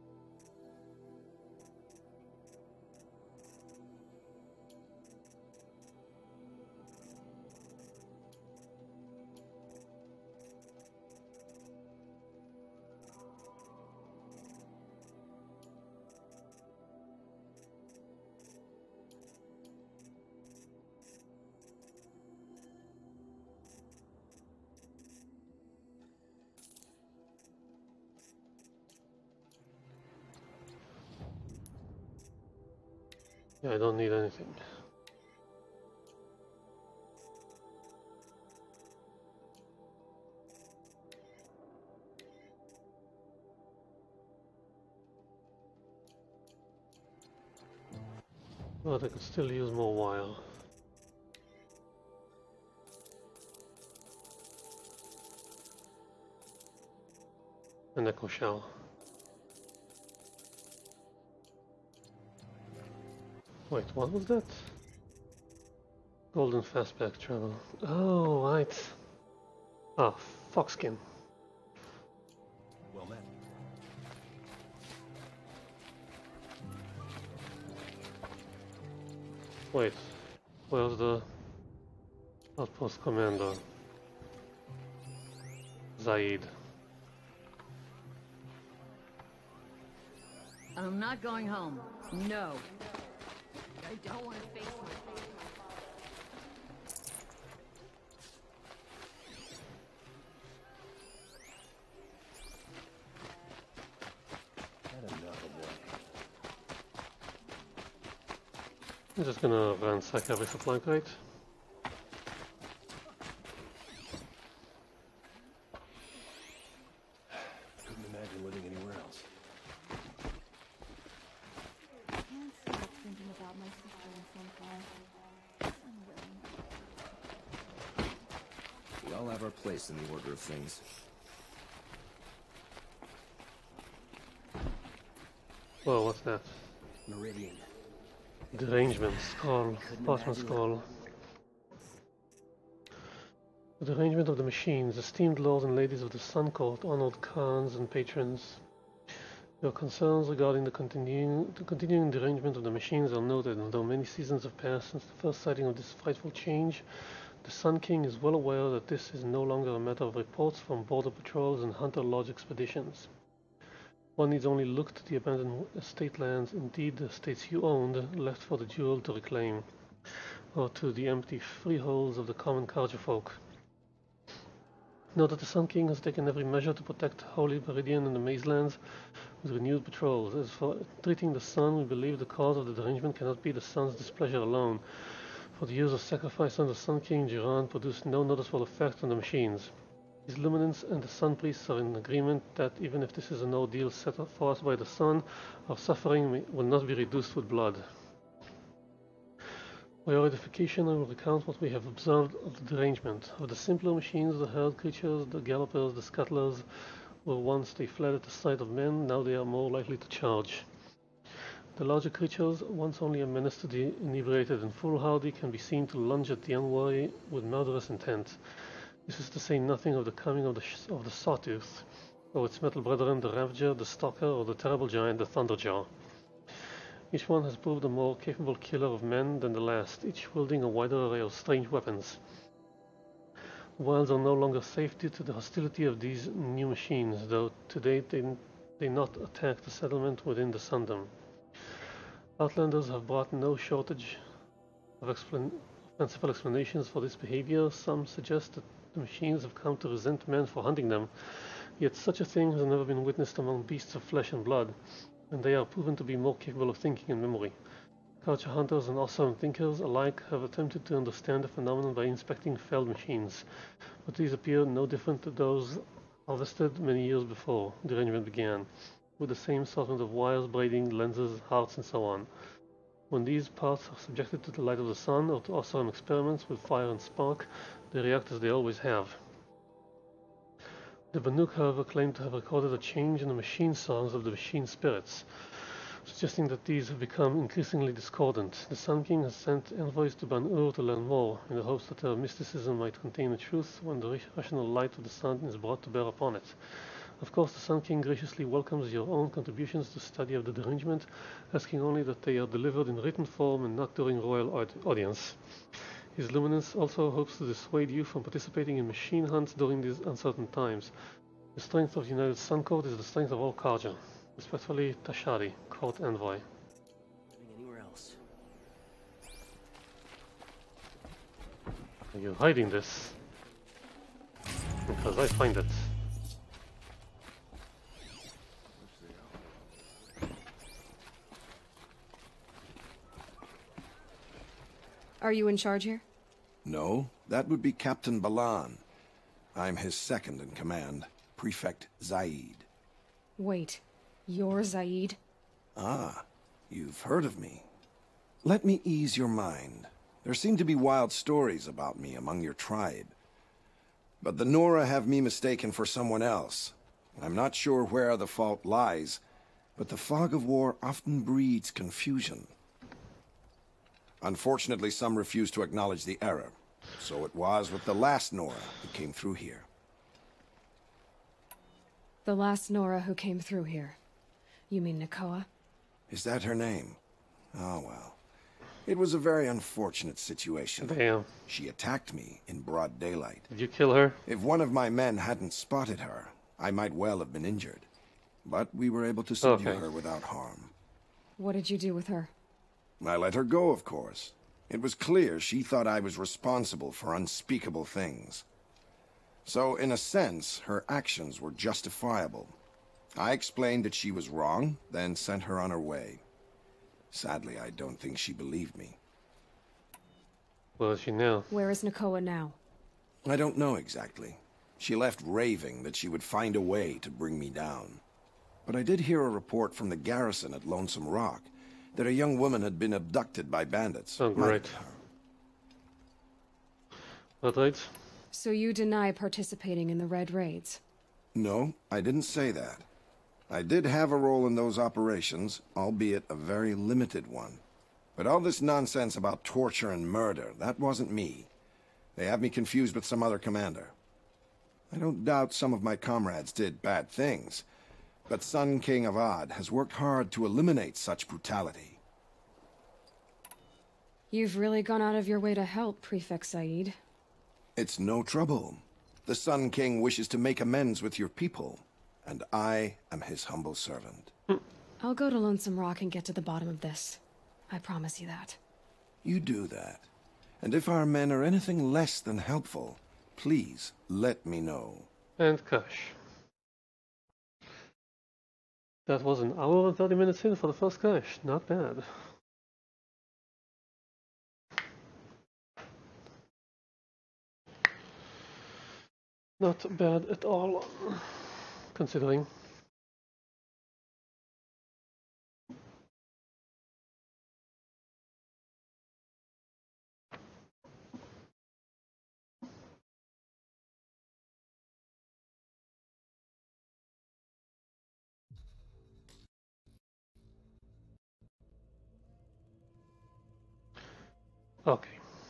Yeah, I don't need anything. But I could still use more wire. An echo shell. Wait, what was that? Golden fastback travel. Oh, right. Ah, foxskin. Well met. Wait, where's the outpost commander? Zaid. I'm not going home. No. I don't want to face my I'm just gonna ransack every supply crate. Couldn't imagine living anywhere else. I can't stop thinking about my sister and Sunflower. It's unwilling. We all have our place in the order of things. Whoa, what's that? Meridian. Derangement, scroll, plasma scroll. The derangement of the machines, esteemed lords and ladies of the Sun Court, honored Khans and patrons. Your concerns regarding the continuing, the continuing derangement of the machines are noted, although many seasons have passed since the first sighting of this frightful change. The Sun King is well aware that this is no longer a matter of reports from border patrols and hunter lodge expeditions. One needs only look to the abandoned estate lands, indeed the estates you owned, left for the jewel to reclaim, or to the empty freeholds of the common Carja folk. Know that the Sun King has taken every measure to protect Holy Meridian and the Maze Lands with renewed patrols. As for treating the Sun, we believe the cause of the derangement cannot be the Sun's displeasure alone, for the years of sacrifice under Sun King Jiran produced no noticeable effect on the machines. His Luminance and the Sun Priests are in agreement that even if this is an ordeal set for us by the Sun, our suffering may, will not be reduced with blood. For your edification, I will recount what we have observed of the derangement. Of the simpler machines, the herd creatures, the gallopers, the scuttlers, were once they fled at the sight of men, now they are more likely to charge. The larger creatures, once only a menace to the inebriated and foolhardy, can be seen to lunge at the unwary with murderous intent. This is to say nothing of the coming of the, of the Sawtooth, or its metal brethren, the Ravager, the Stalker, or the terrible giant, the Thunderjaw. Each one has proved a more capable killer of men than the last, each wielding a wider array of strange weapons. The wilds are no longer safe due to the hostility of these new machines, though to date they, they not attack the settlement within the Sundom. Outlanders have brought no shortage of explan fanciful explanations for this behavior. Some suggest that the machines have come to resent men for hunting them, yet such a thing has never been witnessed among beasts of flesh and blood, and they are proven to be more capable of thinking and memory. Culture hunters and awesome thinkers alike have attempted to understand the phenomenon by inspecting felled machines, but these appear no different to those harvested many years before derangement began, with the same assortment of wires, braiding, lenses, hearts, and so on. When these parts are subjected to the light of the sun or to awesome experiments with fire and spark, they react as they always have. The Banuk, however, claim to have recorded a change in the machine songs of the machine spirits, suggesting that these have become increasingly discordant. The Sun King has sent envoys to Ban-Ur to learn more, in the hopes that their mysticism might contain the truth when the rational light of the sun is brought to bear upon it. Of course, the Sun King graciously welcomes your own contributions to study of the derangement, asking only that they are delivered in written form and not during royal aud audience. His Luminance also hopes to dissuade you from participating in machine hunts during these uncertain times. The strength of the United Sun Court is the strength of all Karja. Respectfully, Tashari, Court Envoy. Anywhere else? Are you hiding this? Because I find it. Are you in charge here? No, that would be Captain Balan. I'm his second in command, Prefect Zaid. Wait, you're Zaid? Ah, you've heard of me. Let me ease your mind. There seem to be wild stories about me among your tribe. But the Nora have me mistaken for someone else. I'm not sure where the fault lies, but the fog of war often breeds confusion. Unfortunately, some refuse to acknowledge the error. So it was with the last Nora who came through here. The last Nora who came through here. You mean Nakoa? Is that her name? Oh, well. It was a very unfortunate situation. Damn. She attacked me in broad daylight. Did you kill her? If one of my men hadn't spotted her, I might well have been injured. But we were able to subdue Okay. her without harm. What did you do with her? I let her go, of course. It was clear she thought I was responsible for unspeakable things. So, in a sense, her actions were justifiable. I explained that she was wrong, then sent her on her way. Sadly, I don't think she believed me. Where is she now? Where is Nakoa now? I don't know exactly. She left raving that she would find a way to bring me down. But I did hear a report from the garrison at Lonesome Rock that a young woman had been abducted by bandits. Oh, great. What right? So you deny participating in the Red Raids? No, I didn't say that. I did have a role in those operations, albeit a very limited one. But all this nonsense about torture and murder, that wasn't me. They have me confused with some other commander. I don't doubt some of my comrades did bad things, but Sun King of Odd has worked hard to eliminate such brutality. You've really gone out of your way to help, Prefect Said. It's no trouble. The Sun King wishes to make amends with your people, and I am his humble servant. I'll go to Lonesome Rock and get to the bottom of this. I promise you that. You do that. And if our men are anything less than helpful, please let me know. And cash. That was an hour and thirty minutes in for the first cash. Not bad. Not bad at all, considering. Okay.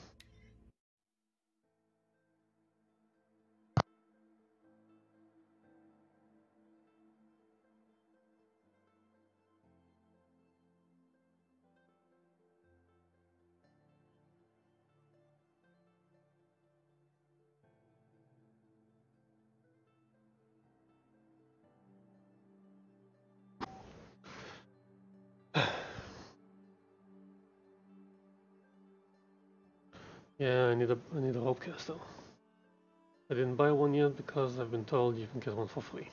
Yeah, I need a I need a rope caster. I didn't buy one yet because I've been told you can get one for free.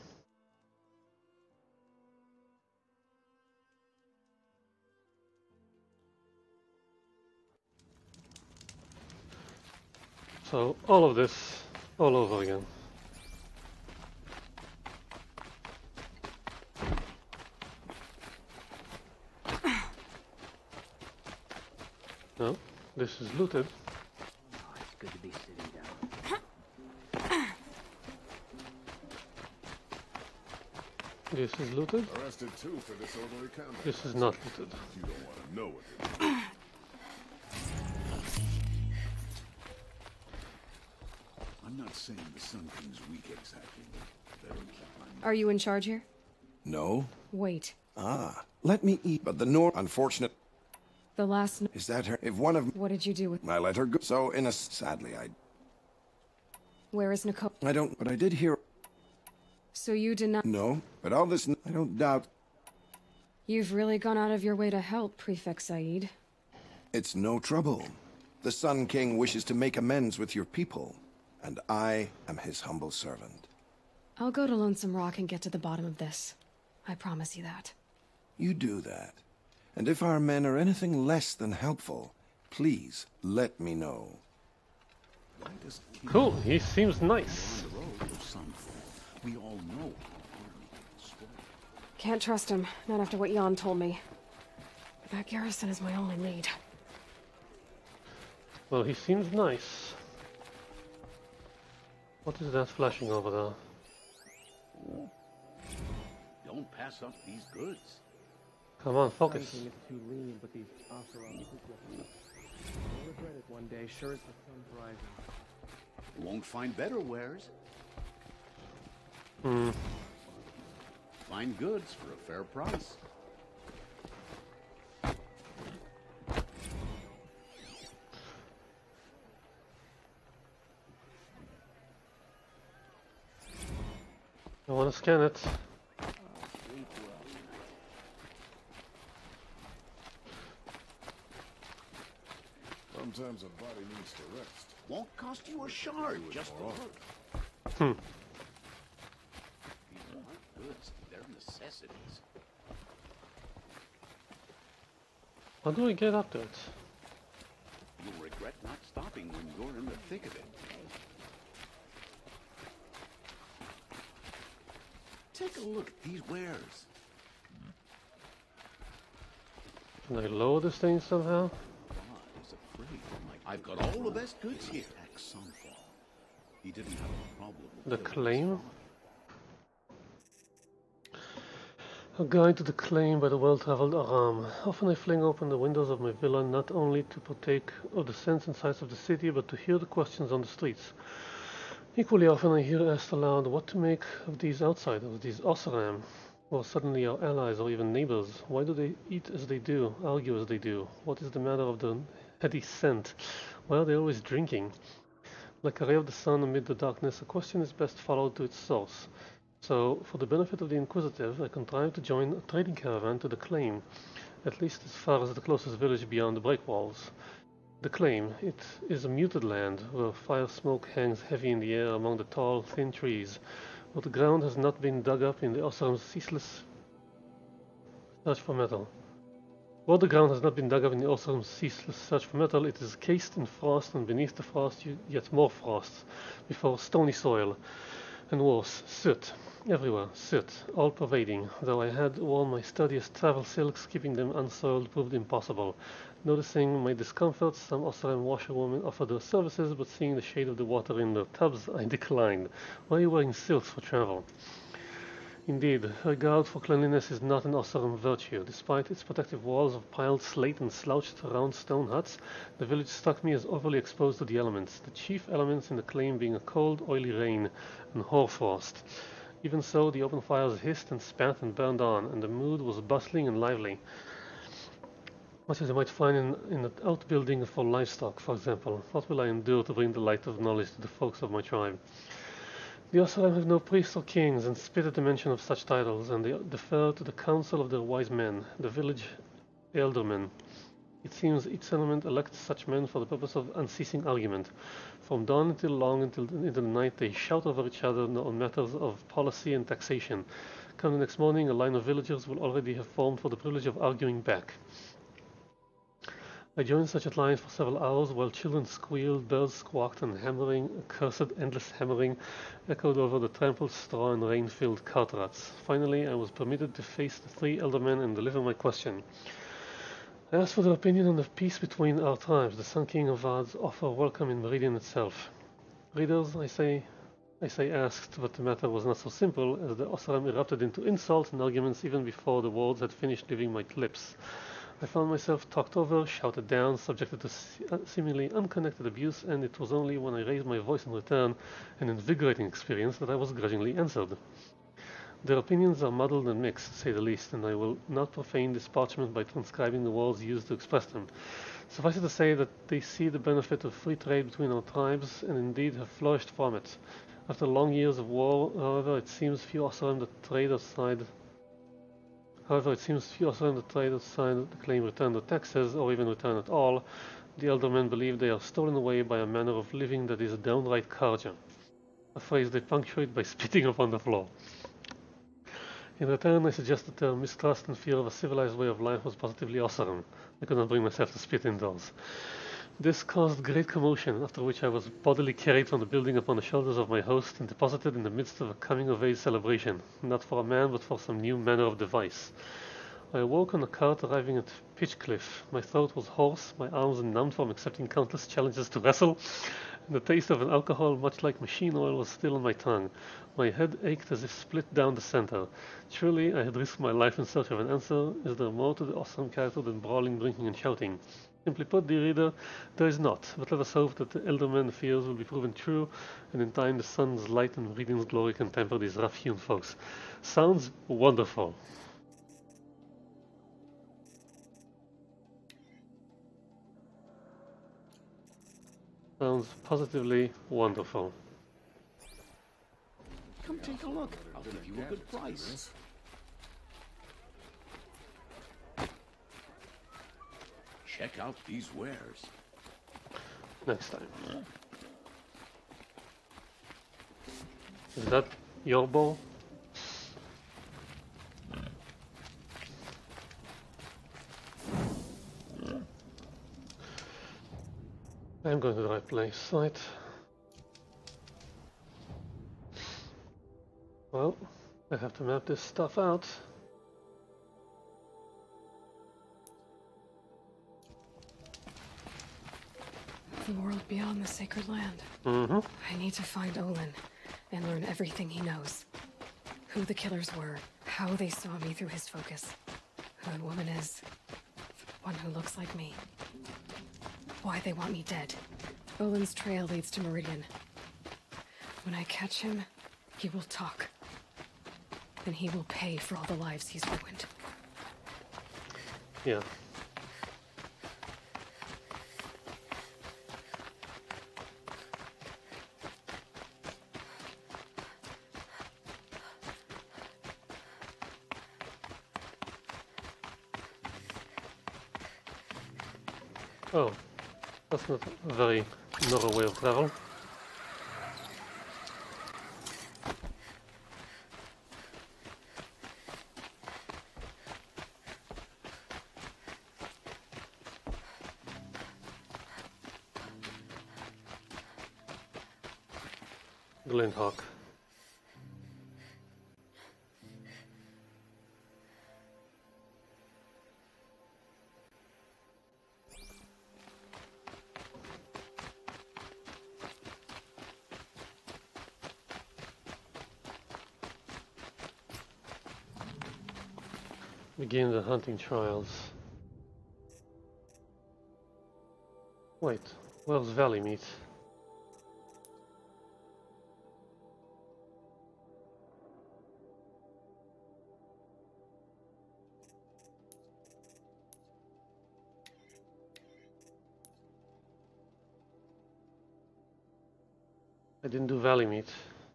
So all of this all over again. No, this is looted. Oh, it's good to be sitting down. This is looted. Arrested two for disorderly conduct. This is not looted. You don't want to know what they do. I'm not saying the Sun King's weak exactly. Better keep my... Are you in charge here? No? Wait. Ah, let me eat. But the Nor... Unfortunate... The last... n- Is that her? If one of... What did you do with... I let her go. So, in a... Sadly, I... Where is Nicole? I don't... But I did hear... So you did not... No, but all this... I don't doubt... You've really gone out of your way to help, Prefect Said. It's no trouble. The Sun King wishes to make amends with your people, and I am his humble servant. I'll go to Lonesome Rock and get to the bottom of this. I promise you that. You do that. And if our men are anything less than helpful, please let me know. Cool, he seems nice. We all know. Can't trust him, not after what Jan told me. That garrison is my only lead. Well, he seems nice. What is that flashing over there? Don't pass up these goods. Come on, focus. Too lenient with these Oseram. I'll regret it one day, sure as the sun's rising. Won't find better wares. Hmm. Find goods for a fair price. I want to scan it. Sometimes a body needs to rest. Won't cost you a shard just to look. Hmm. These aren't goods, they're necessities. How do we get up to it? You'll regret not stopping when you're in the thick of it. Take a look at these wares. Can I lower this thing somehow? I've got all the best goods here. Sunfall. He didn't have a problem. The claim? A guide to the claim by the well-traveled Aram. Often I fling open the windows of my villa not only to partake of the scents and sights of the city, but to hear the questions on the streets. Equally often I hear asked aloud what to make of these outsiders, these Oseram, or suddenly our allies or even neighbors. Why do they eat as they do, argue as they do? What is the matter of the heady scent? Why are they always drinking? Like a ray of the sun amid the darkness, a question is best followed to its source. So, for the benefit of the inquisitive, I contrived to join a trading caravan to the claim, at least as far as the closest village beyond the break walls. The claim, it is a muted land, where fire smoke hangs heavy in the air among the tall, thin trees, where the ground has not been dug up in the Oseram's ceaseless search for metal. Where the ground has not been dug up in the Oseram's ceaseless search for metal, it is cased in frost, and beneath the frost yet more frost, before stony soil, and worse, soot. Everywhere, soot, all pervading. Though I had worn my sturdiest travel silks, keeping them unsoiled proved impossible. Noticing my discomfort, some Oseram washerwomen offered their services, but seeing the shade of the water in their tubs, I declined. Why are you wearing silks for travel? Indeed, regard for cleanliness is not an Oseram virtue. Despite its protective walls of piled slate and slouched round stone huts, the village struck me as overly exposed to the elements, the chief elements in the claim being a cold, oily rain and hoarfrost. Even so, the open fires hissed and spat and burned on, and the mood was bustling and lively, much as you might find in, in an outbuilding for livestock, for example. What will I endure to bring the light of knowledge to the folks of my tribe? The Oseram have no priests or kings, and spit at the mention of such titles, and they defer to the counsel of their wise men, the village eldermen. It seems each settlement elects such men for the purpose of unceasing argument. From dawn until long until into the night they shout over each other on matters of policy and taxation. Come the next morning, a line of villagers will already have formed for the privilege of arguing back. I joined such a line for several hours while children squealed, birds squawked, and hammering, accursed endless hammering, echoed over the trampled straw and rain-filled cart ruts. Finally, I was permitted to face the three eldermen and deliver my question. I asked for their opinion on the peace between our tribes. The Sun King of Odds offer welcome in Meridian itself. Readers, I say, I say asked, but the matter was not so simple, as the Oseram erupted into insults and arguments even before the words had finished leaving my lips. I found myself talked over, shouted down, subjected to seemingly unconnected abuse, and it was only when I raised my voice in return, an invigorating experience, that I was grudgingly answered. Their opinions are muddled and mixed, to say the least, and I will not profane this parchment by transcribing the words used to express them. Suffice it to say that they see the benefit of free trade between our tribes, and indeed have flourished from it. After long years of war, however, it seems few Oseram that trade outside However, it seems few Oseram that trade outside the claim return the taxes, or even return at all. The eldermen believe they are stolen away by a manner of living that is downright karja, a phrase they punctuate by spitting upon the floor. In return, I suggested their mistrust and fear of a civilized way of life was positively Oseram. I could not bring myself to spit indoors. This caused great commotion, after which I was bodily carried from the building upon the shoulders of my host and deposited in the midst of a coming-of-age celebration, not for a man but for some new manner of device. I awoke on a cart arriving at Pitchcliff. My throat was hoarse, my arms numbed from accepting countless challenges to wrestle, and the taste of an alcohol much like machine oil was still on my tongue. My head ached as if split down the center. Surely I had risked my life in search of an answer. Is there more to the awesome character than brawling, drinking, and shouting? Simply put, dear reader, there is not, but let us hope that the elderman's fears will be proven true, and in time the sun's light and Meridian's glory can temper these rough-hewn folks. Sounds wonderful. Sounds positively wonderful. Come take a look. I'll give you a good price. Check out these wares. Next time. Is that your bow? I'm going to the right place, right? Well, I have to map this stuff out. The world beyond the sacred land. Mm-hmm. I need to find Olin and learn everything he knows. Who the killers were, how they saw me through his focus, who that woman is, the one who looks like me. Why they want me dead. Olin's trail leads to Meridian. When I catch him, he will talk. And he will pay for all the lives he's ruined. Yeah. Oh, that's not a very narrow way of travel. Glenhawk. Begin the hunting trials. Wait, where's Valley meet? I didn't do Valley meet.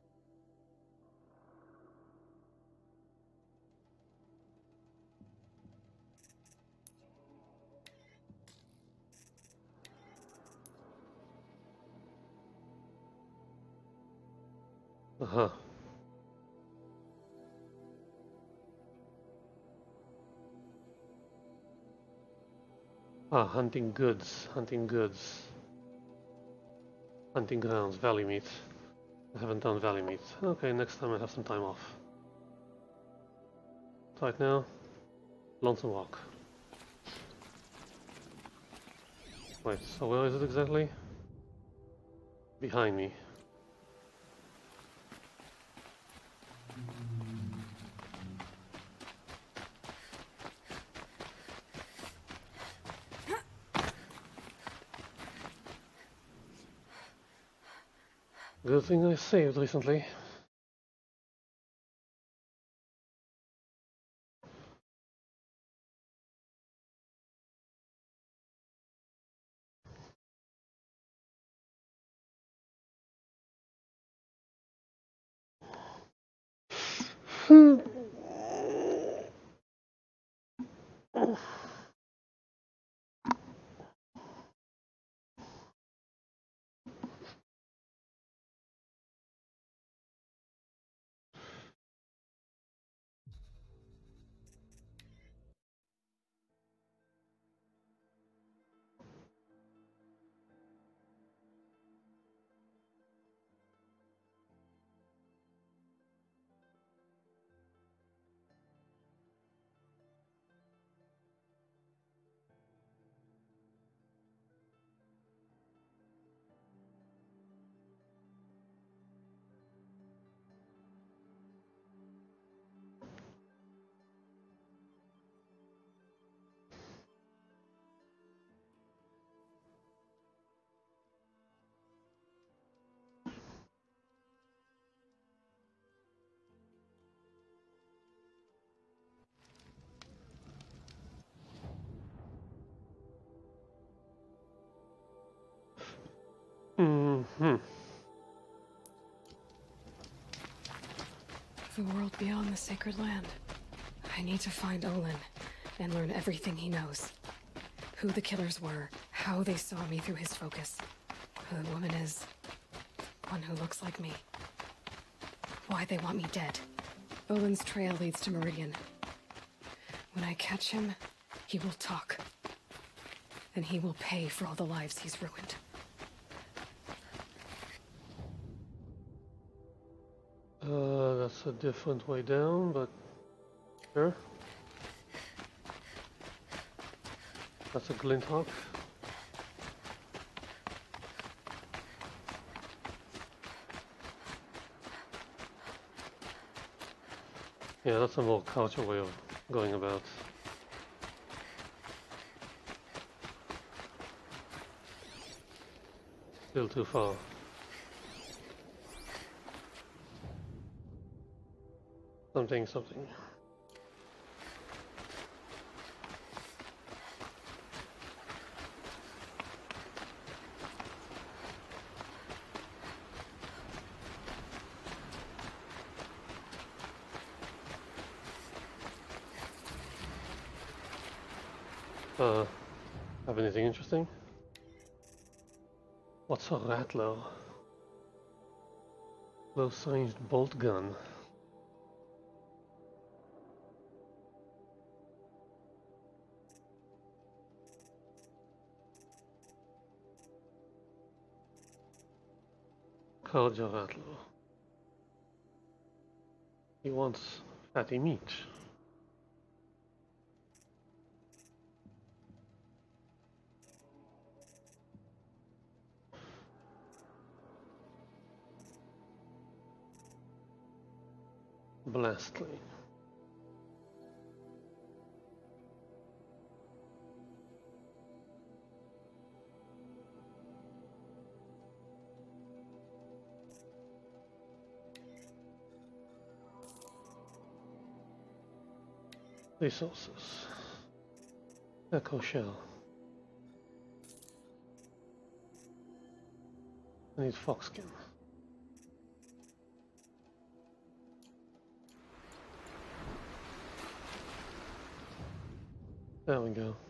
Uh-huh. Ah, hunting goods, hunting goods. Hunting grounds, Valley meet. I haven't done Valley meet. Okay, next time I have some time off. Right now, Lonesome Walk. Wait, so where is it exactly? Behind me. Good thing I saved recently. Mm-hmm. The world beyond the sacred land. I need to find Olin and learn everything he knows. Who the killers were, how they saw me through his focus, who the woman is, one who looks like me, why they want me dead. Olin's trail leads to Meridian. When I catch him, he will talk. And he will pay for all the lives he's ruined. Uh, that's a different way down, but sure. That's a glint hawk. Yeah, that's a more cultural way of going about. Still too far. Something, something. Uh, have anything interesting? What's a rattler? Close-ranged bolt gun. Carja rattler. He wants fatty meat. Blastly. Resources. Echo shell. I need fox skin. There we go.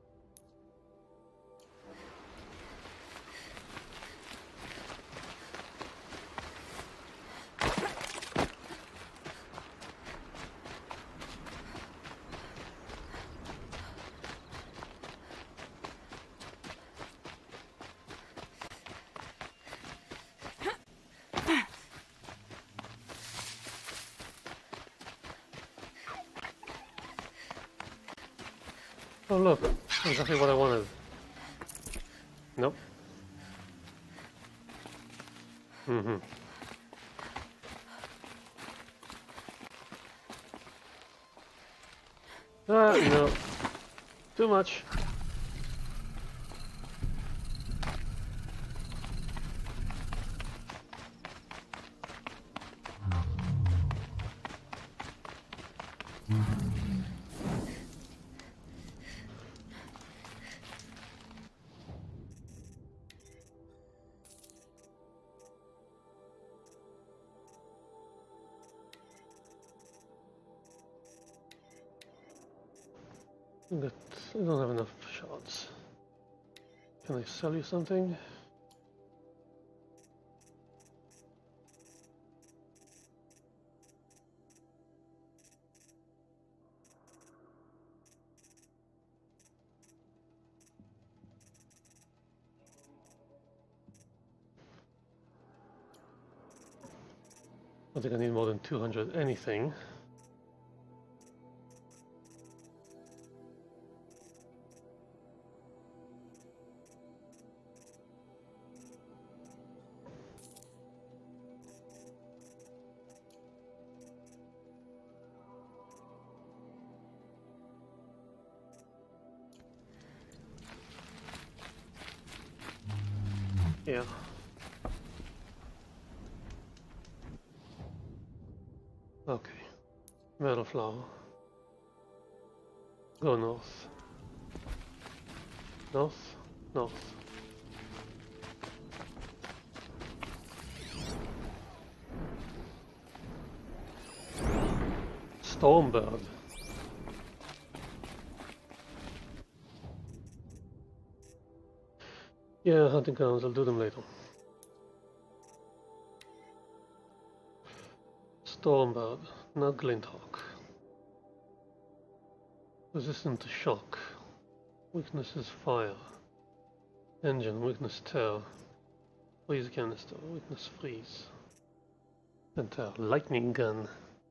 Oh look, exactly what I wanted. Nope. Mm-hmm. Ah, no. Too much. But I don't have enough shots. Can I sell you something? I think I need more than two hundred anything. Yeah. Okay. Metal flower. Go north. North? North. Stormbird. Yeah, hunting grounds, I'll do them later. Stormbird, not Glinthawk. Resistant to shock. Weakness is fire. Engine, weakness tear. Freeze canister, weakness freeze. Enter, lightning gun.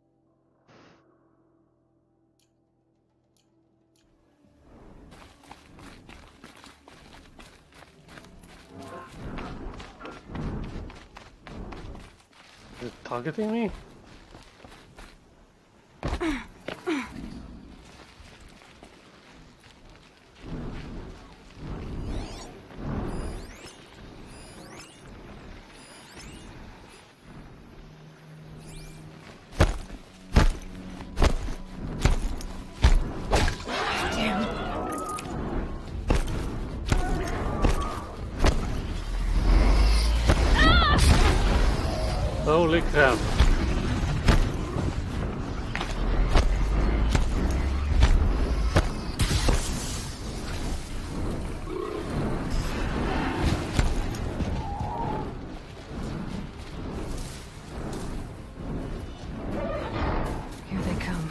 Is it targeting me? Holy crap. Here they come.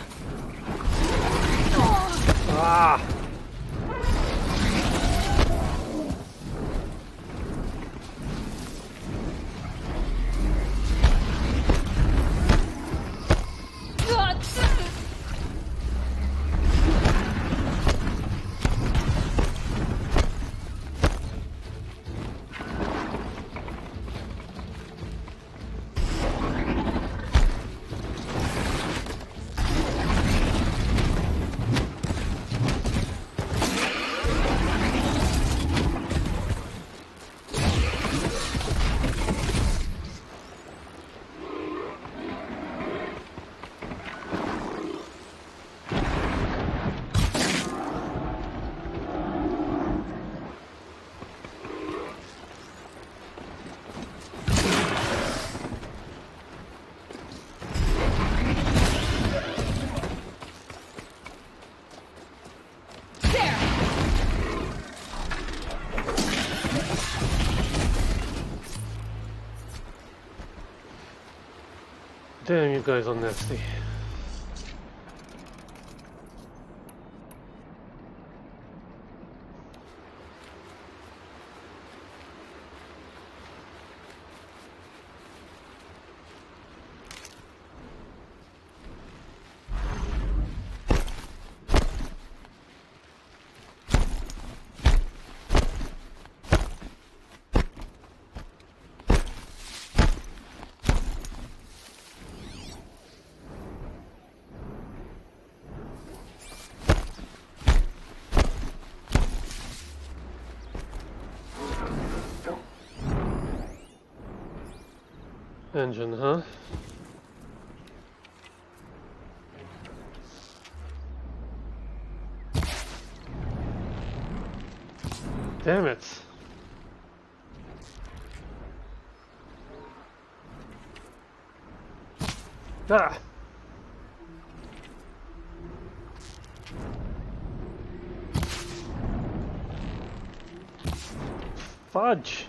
Ah! Damn, you guys are nasty. Engine, huh? Damn it. Ah! Fudge!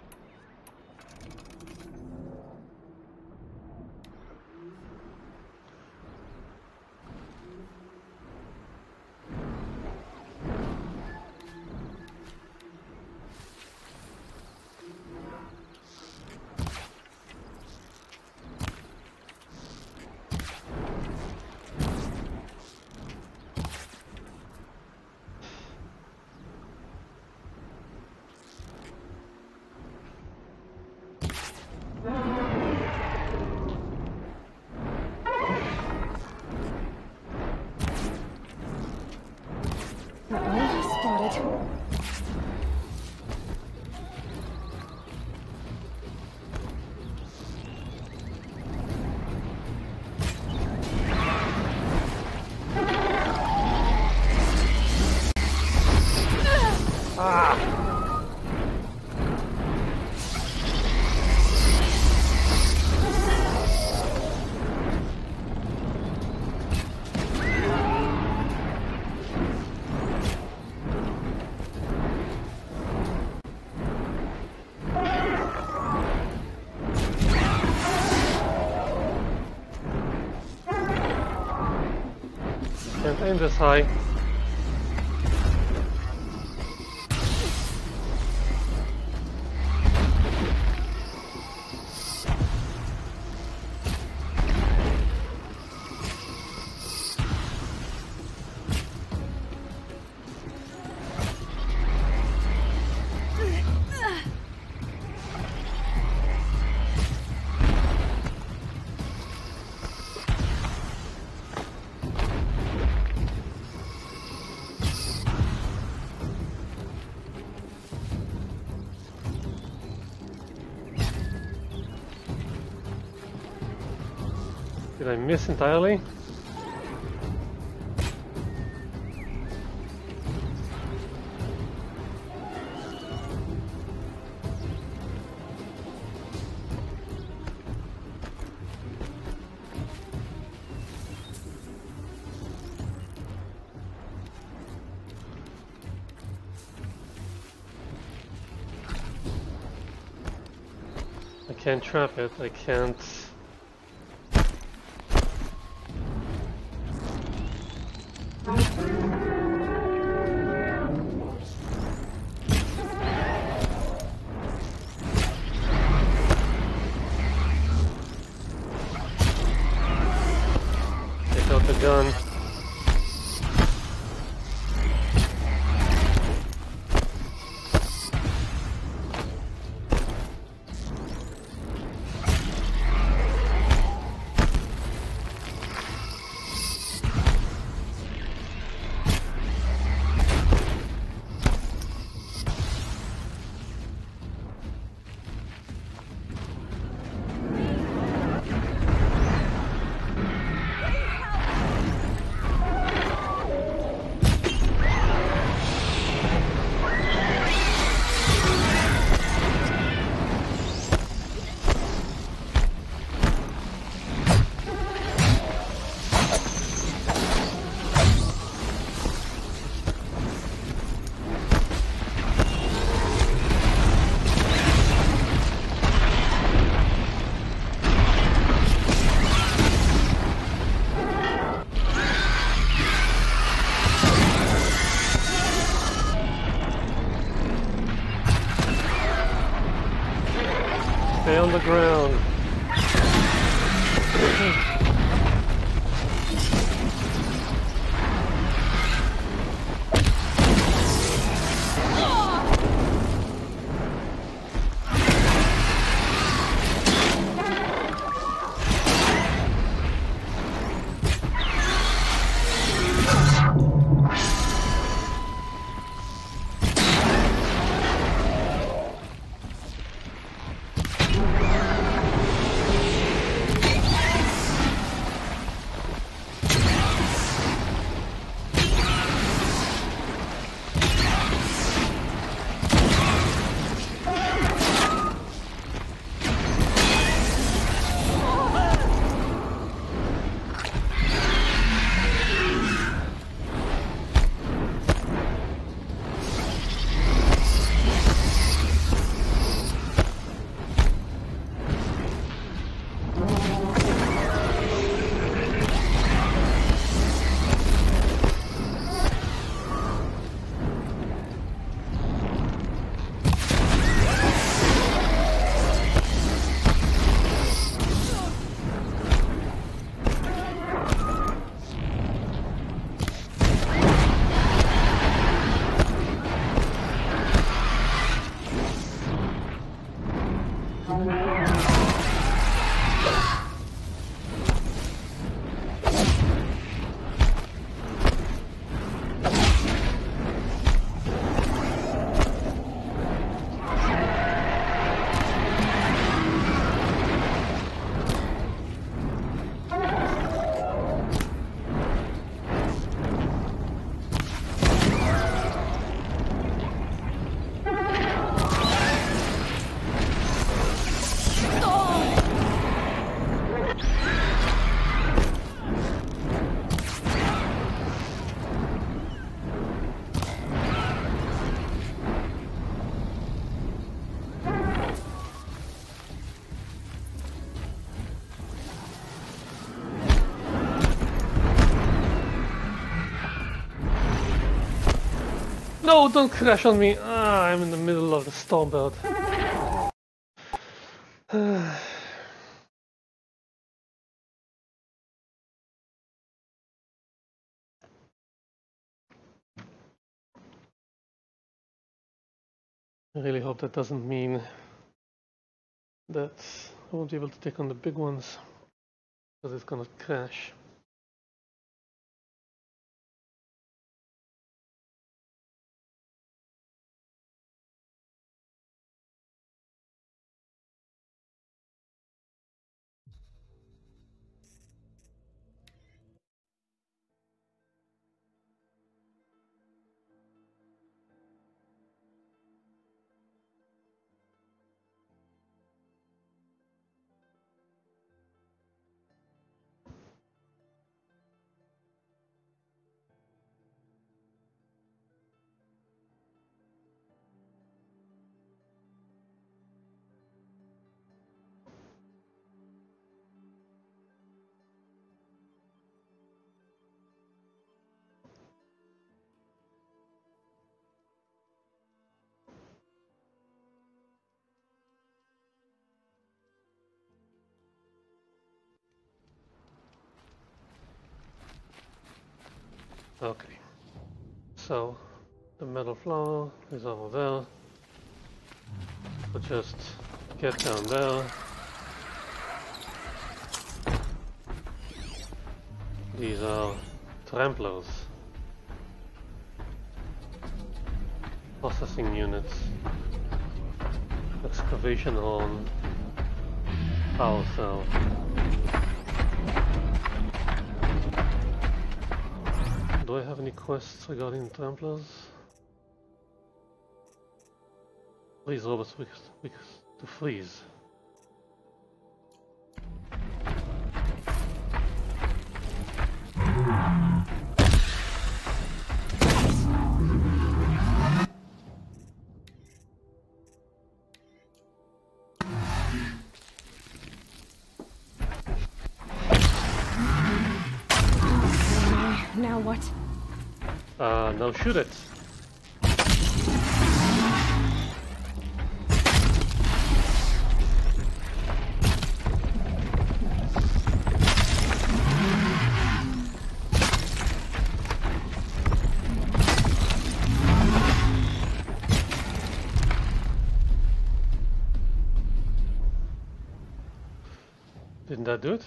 Can't aim this high. Did I miss entirely? I can't trap it, I can't... Take out the gun. ground. No, don't crash on me. Ah, I'm in the middle of the storm belt. I really hope that doesn't mean that I won't be able to take on the big ones, because it's gonna crash. Okay, so the metal flower is over there. So just get down there. These are tramplers. Processing units. Excavation horn. Power cell. Do I have any quests regarding tramplers? Freeze robots weak, weak to freeze. Now what? Uh, now shoot it. Didn't that do it?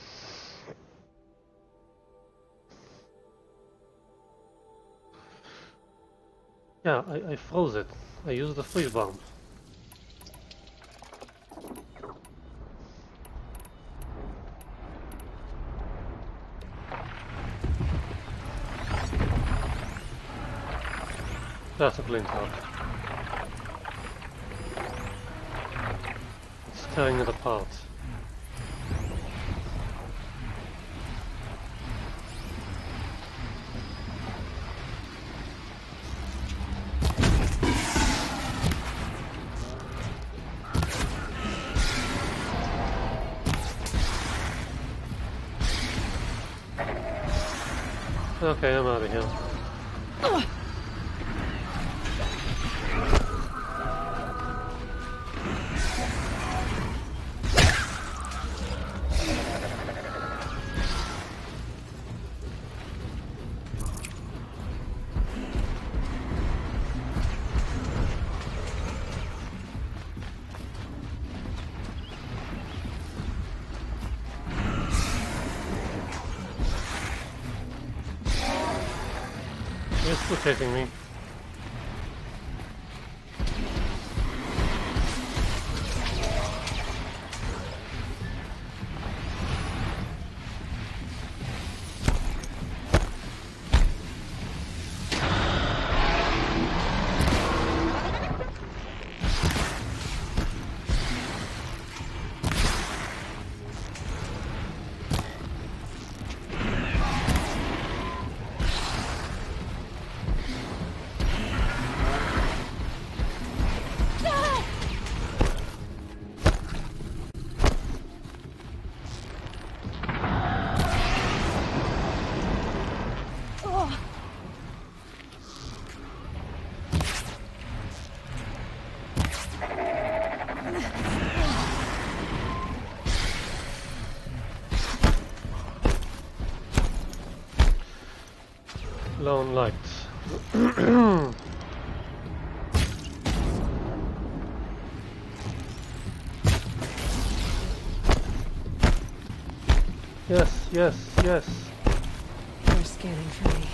Yeah, I, I froze it. I used the freeze bomb. That's a glint hawk. It's tearing it apart. Okay, I'm out of here. Ugh. It's still chasing me. Lone lights. Yes, yes, yes. They're scanning for me.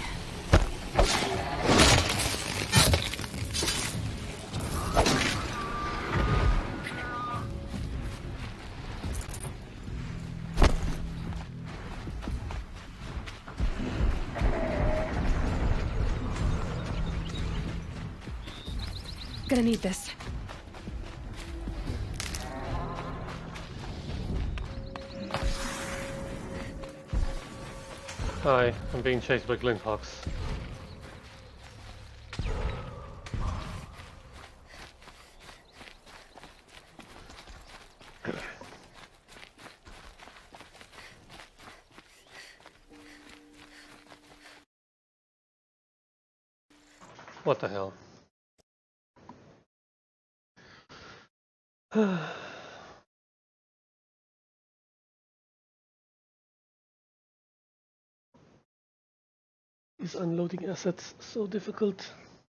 Gonna need this. Hi, I'm being chased by glint hawks. What the hell? Is unloading assets so difficult?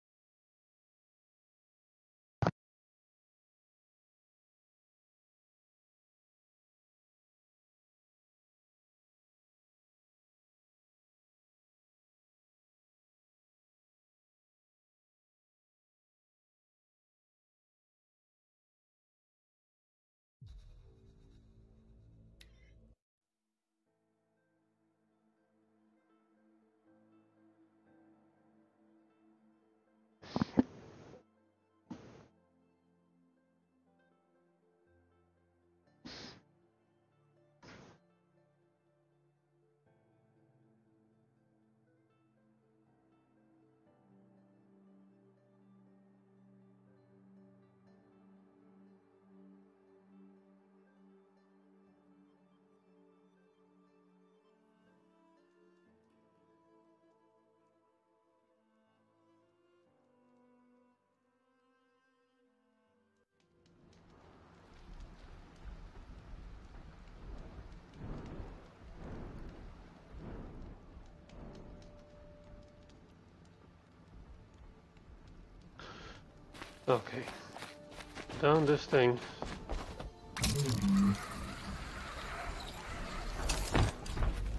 Okay. Down this thing.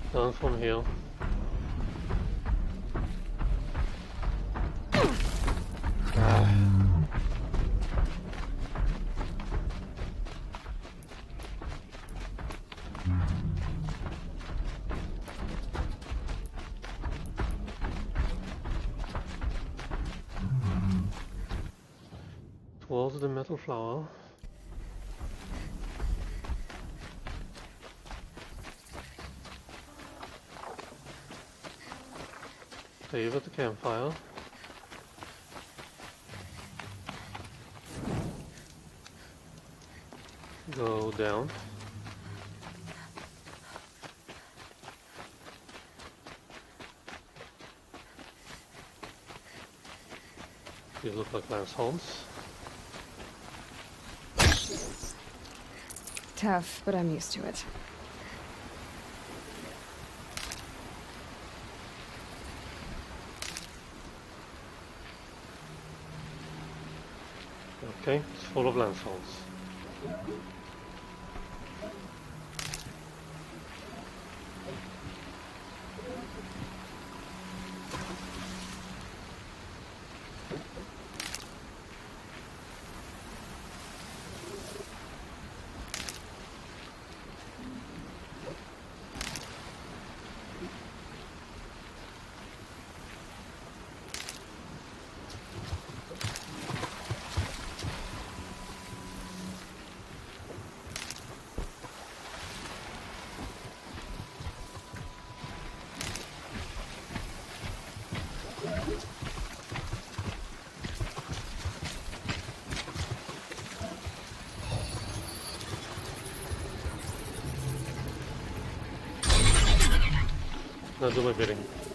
Down from here. Towards the metal flower. Save at the campfire. Go down. These look like Lance Holmes. Tough, but I'm used to it. Okay, it's full of Lance Holmes. Now do my bidding.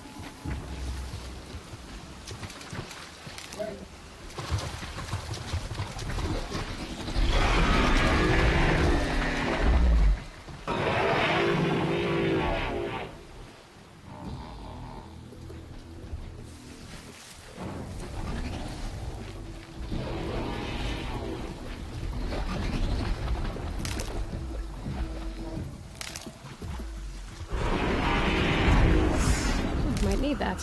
Need that.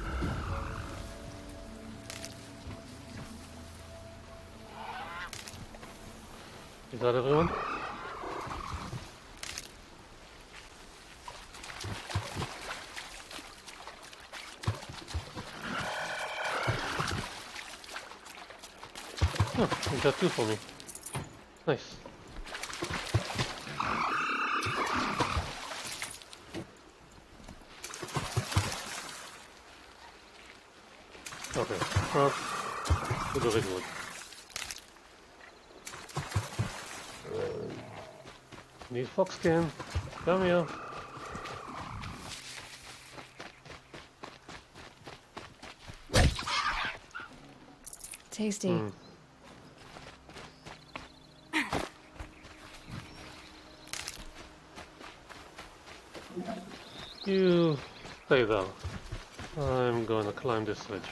Is that everyone? Oh, you got two for me. Nice. Okay, well, to the redwood. Need fox skin. Come here. Tasty. Mm. You stay there. I'm going to climb this ridge.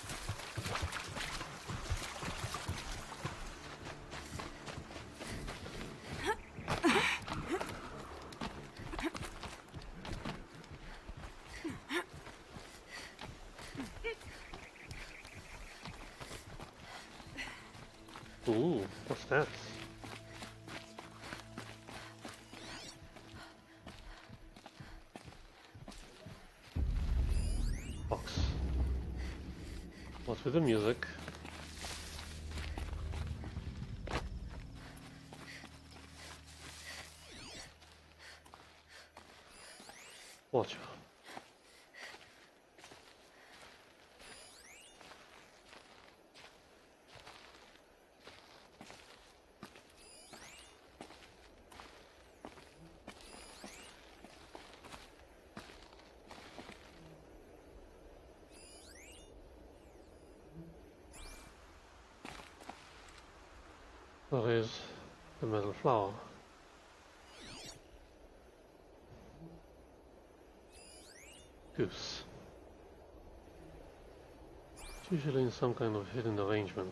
Ooh, what's that? Box. What's with the music? Watch. There is the metal flower. Goose. It's usually in some kind of hidden arrangement.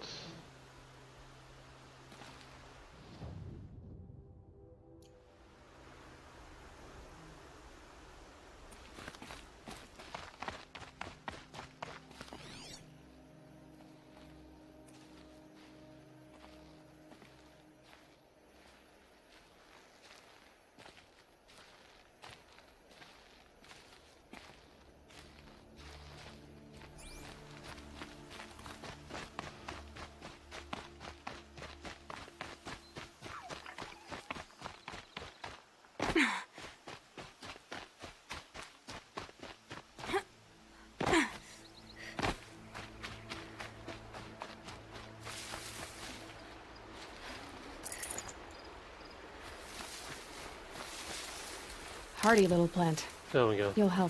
Hardy little plant. There we go. You'll help.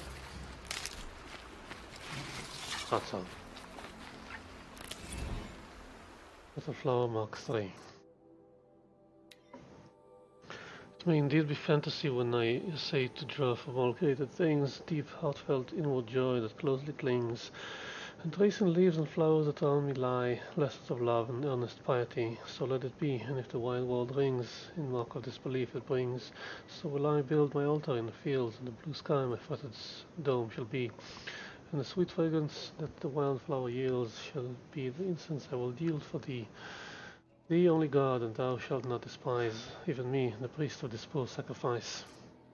That's all. Little flower mark three. It may indeed be fantasy when I essay to draw from all created things deep, heartfelt inward joy that closely clings, and tracing leaves and flowers that around me lie, lessons of love and earnest piety. So let it be, and if the wild world rings in mark of disbelief it brings, so will I build my altar in the fields, and the blue sky my fretted dome shall be, and the sweet fragrance that the wildflower yields shall be the incense I will yield for thee. Thee only God, and thou shalt not despise, even me, the priest of this poor sacrifice.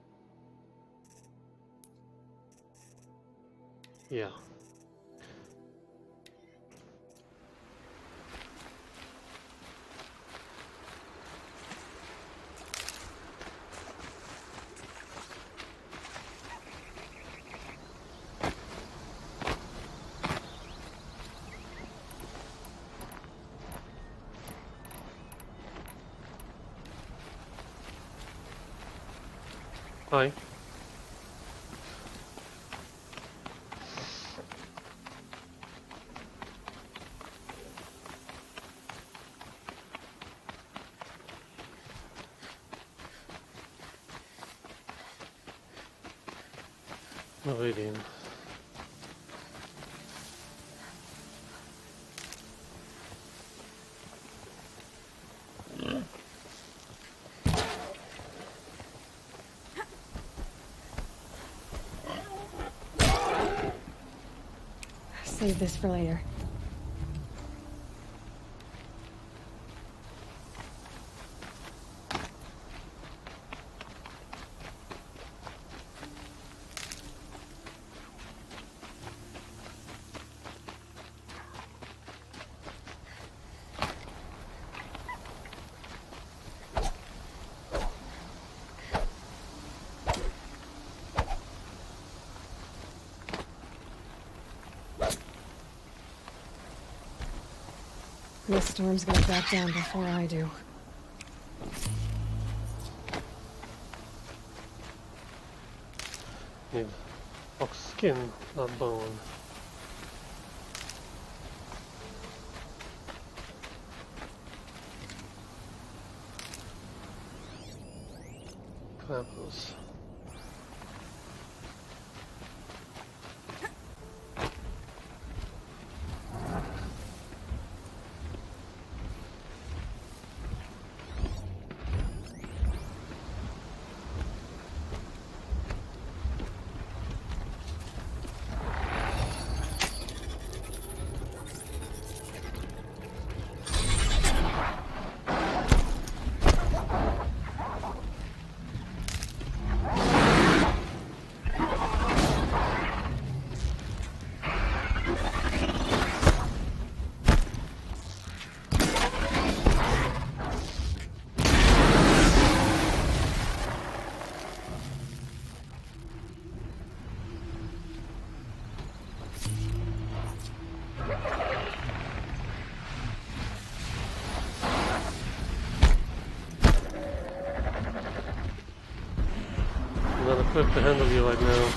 Yeah. Hi. Meridian. Save this for later. This storm's gonna back down before I do. Need ox skin, not bone. Apples. I'm not equipped to handle you right now.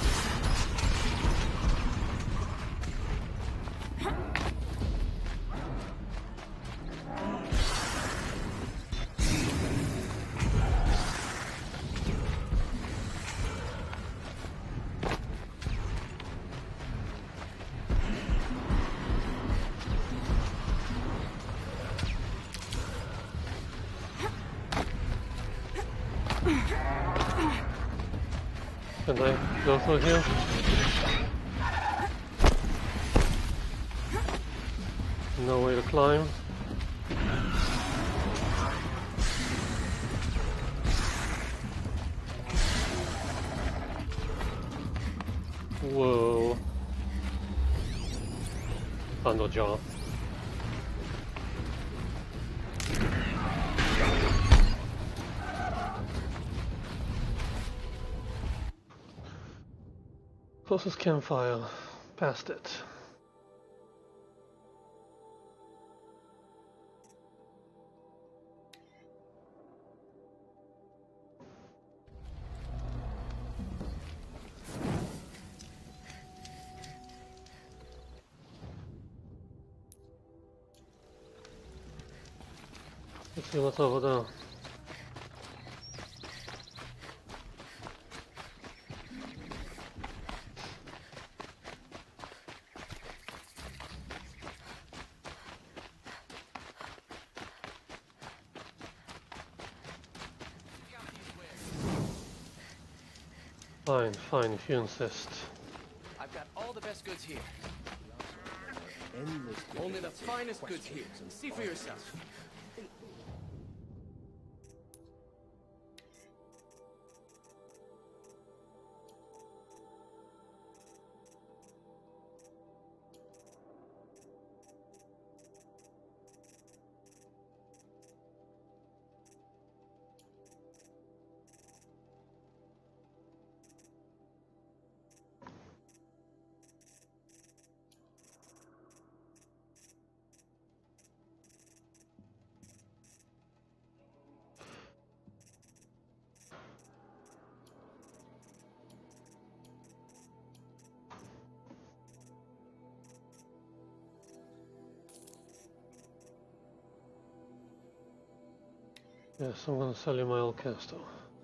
Can I go through here? No way to climb. Whoa. Thunderjaw. Closest campfire. Past it. Let's see what's over there. Fine, fine, if you insist. I've got all the best goods here. Only the finest goods here. See for yourself. Yes, I'm gonna sell you my old castle.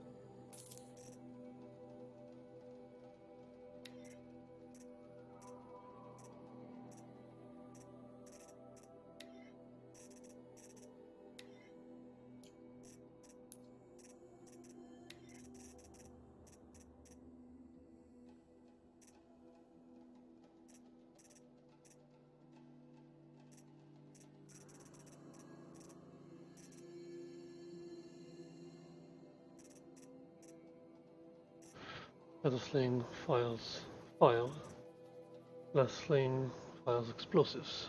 Better sling fires fire, less sling fires explosives.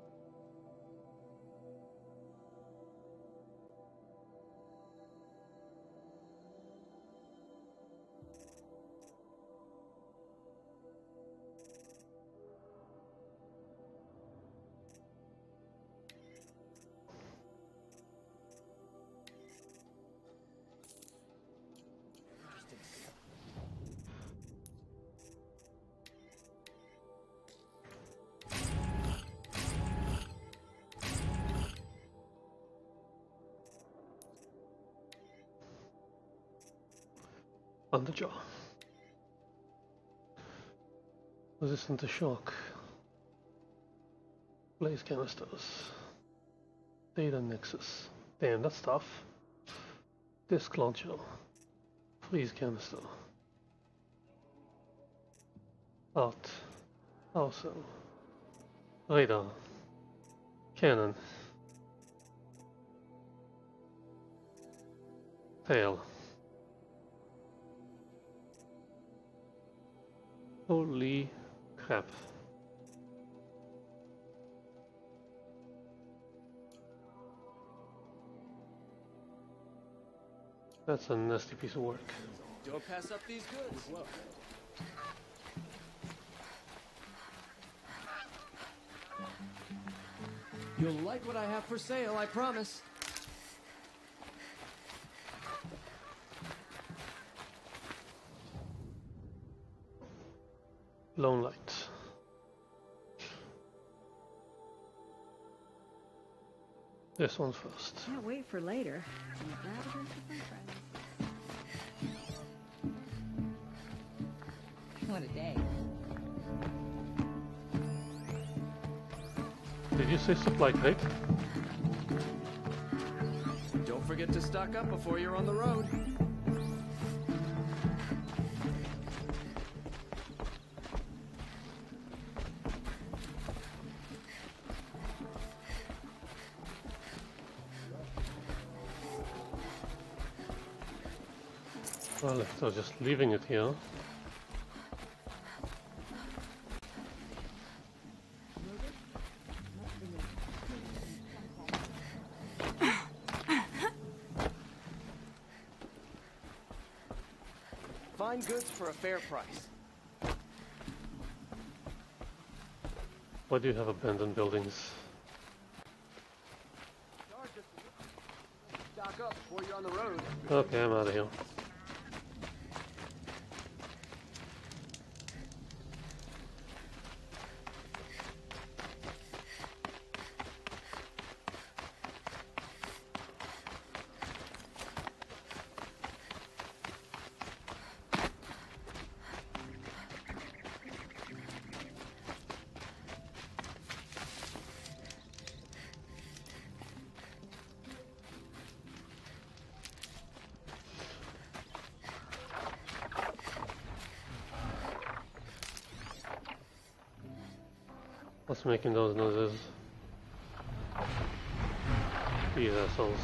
On the jaw. Resistant to shock. Blaze canisters. Data nexus. Damn, that's tough. Disc launcher. Freeze canister. Art. Power cell. Radar. Cannon. Tail. Holy crap. That's a nasty piece of work. Don't pass up these goods. Look. You'll like what I have for sale, I promise. Lone light. This one first. Can't wait for later. Grab a drink with my friends. What a day. Did you say supply crate? Don't forget to stock up before you're on the road. Well, if they're just leaving it here. Fine goods for a fair price. Why do you have abandoned buildings? Stock up before you're on the road. Okay, I'm out of here. What's making those noises? These assholes.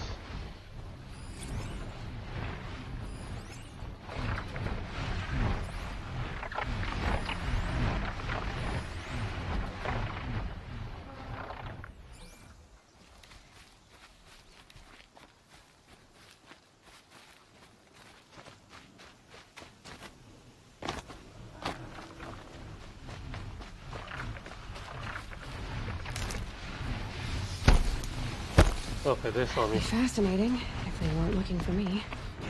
Okay, they saw me. Fascinating, if they weren't looking for me.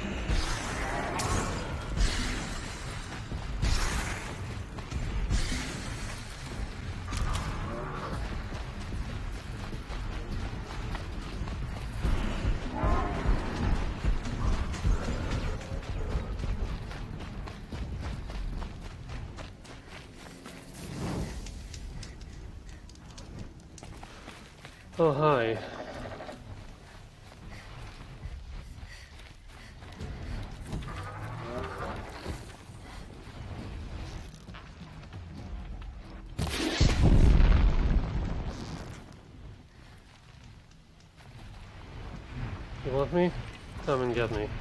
Oh, hi. You want me? Come and get me.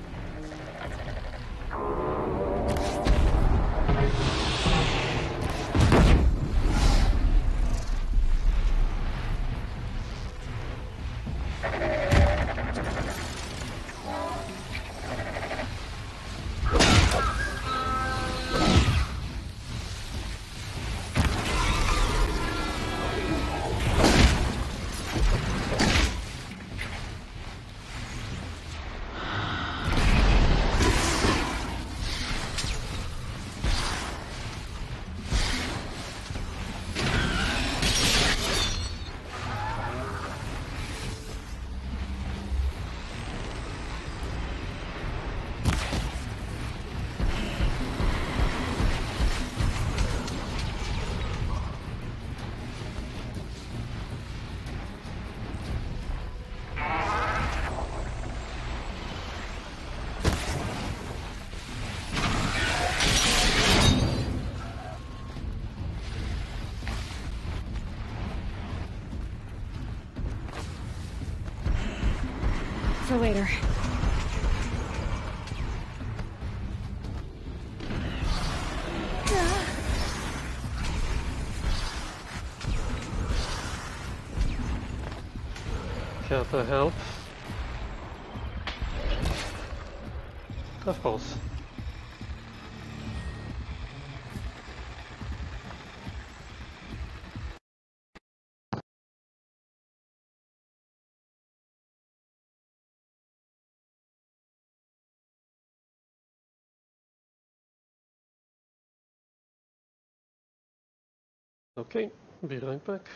For later. Kappa help. Of course. Okay, be right back.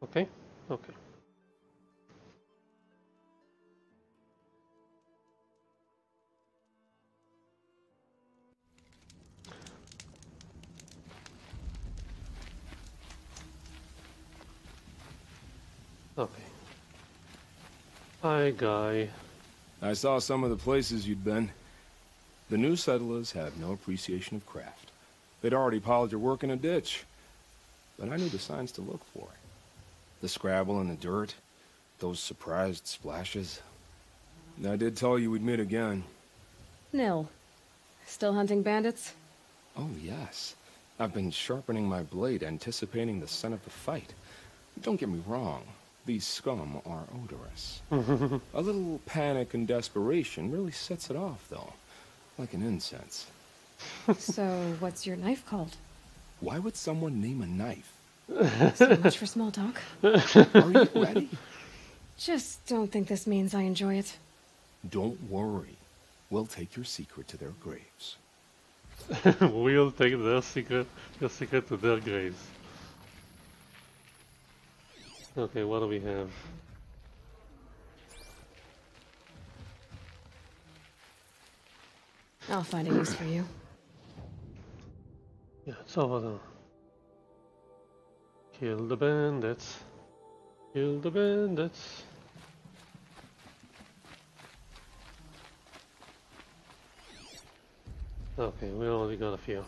Okay, okay. Okay. Hi, guy. I saw some of the places you'd been. The new settlers have no appreciation of craft. They'd already piled your work in a ditch. But I knew the signs to look for. The scrabble in the dirt, those surprised splashes. I did tell you we'd meet again. Nil. Still hunting bandits? Oh, yes. I've been sharpening my blade, anticipating the scent of the fight. Don't get me wrong. These scum are odorous. A little panic and desperation really sets it off, though. Like an incense. So, what's your knife called? Why would someone name a knife? So much for small talk. Are you ready? Just don't think this means I enjoy it. Don't worry. We'll take your secret to their graves. We'll take their secret, your secret to their graves. Okay, what do we have? I'll find a use for you. Yeah, it's over there. Kill the bandits. Kill the bandits. Okay, we already got a few.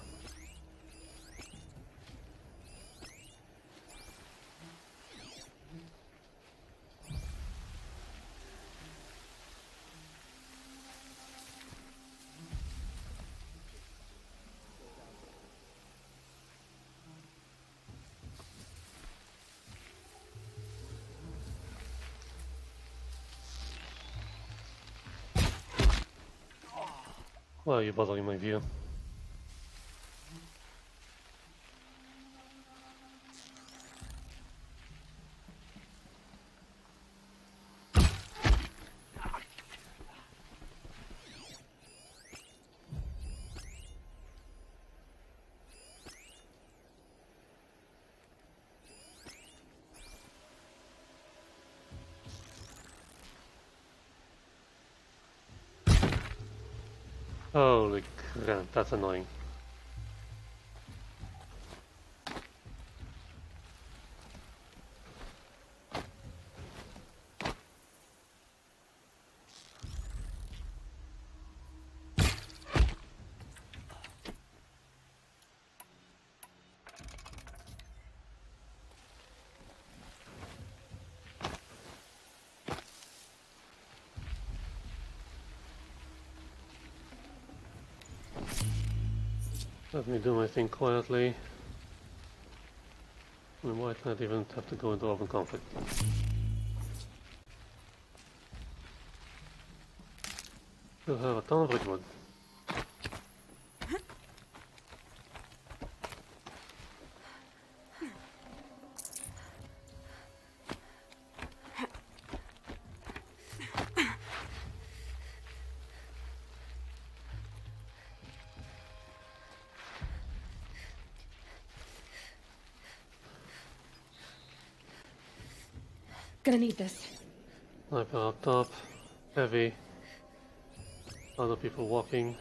Why are you bothering my view? Holy crap, that's annoying. Let me do my thing quietly. We might not even have to go into open conflict. We'll have a ton of liquid. Gonna need this. Sniper up top, heavy, other people walking.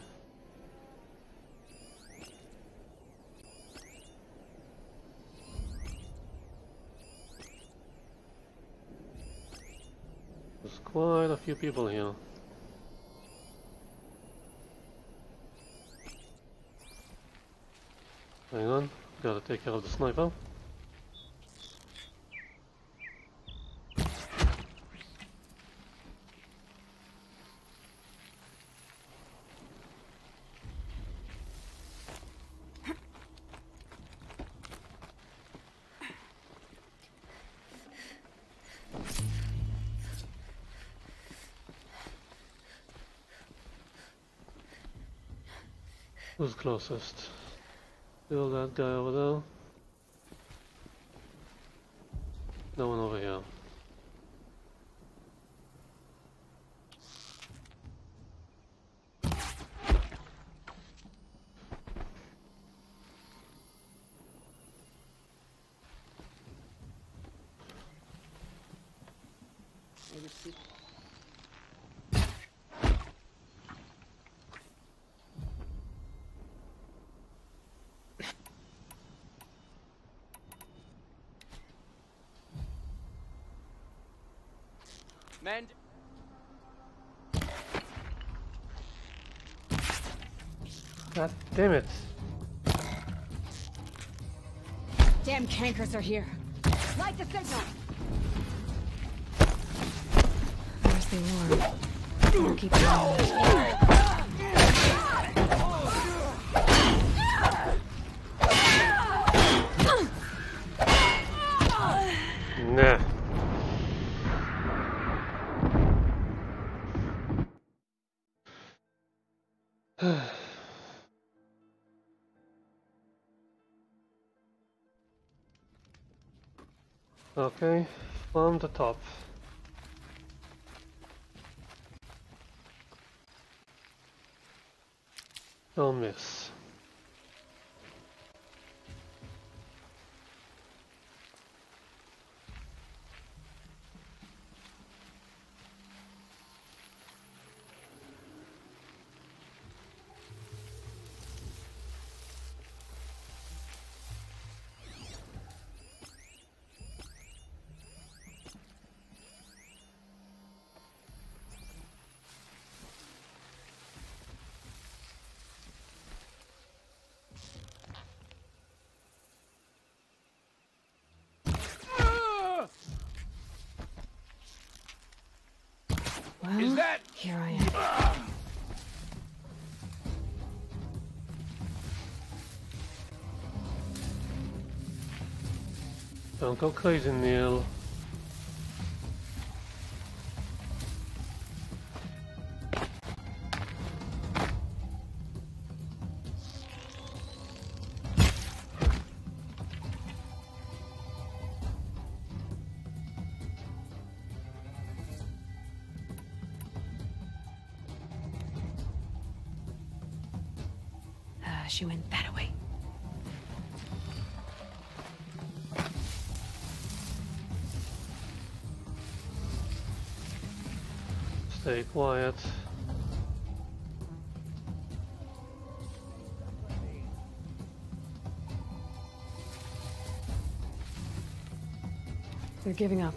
There's quite a few people here. Hang on, gotta take care of the sniper. Who's closest? Still that guy over there. No one over here. I received. Mend. God damn it. Damn cankers are here. Light the signal. There's the alarm. Better keep an eye on it. Nah. Okay, from the top. Don't miss. Well, Is that... here I am. Don't go crazy, Neil. Uh, she went that way. Stay quiet. They're giving up.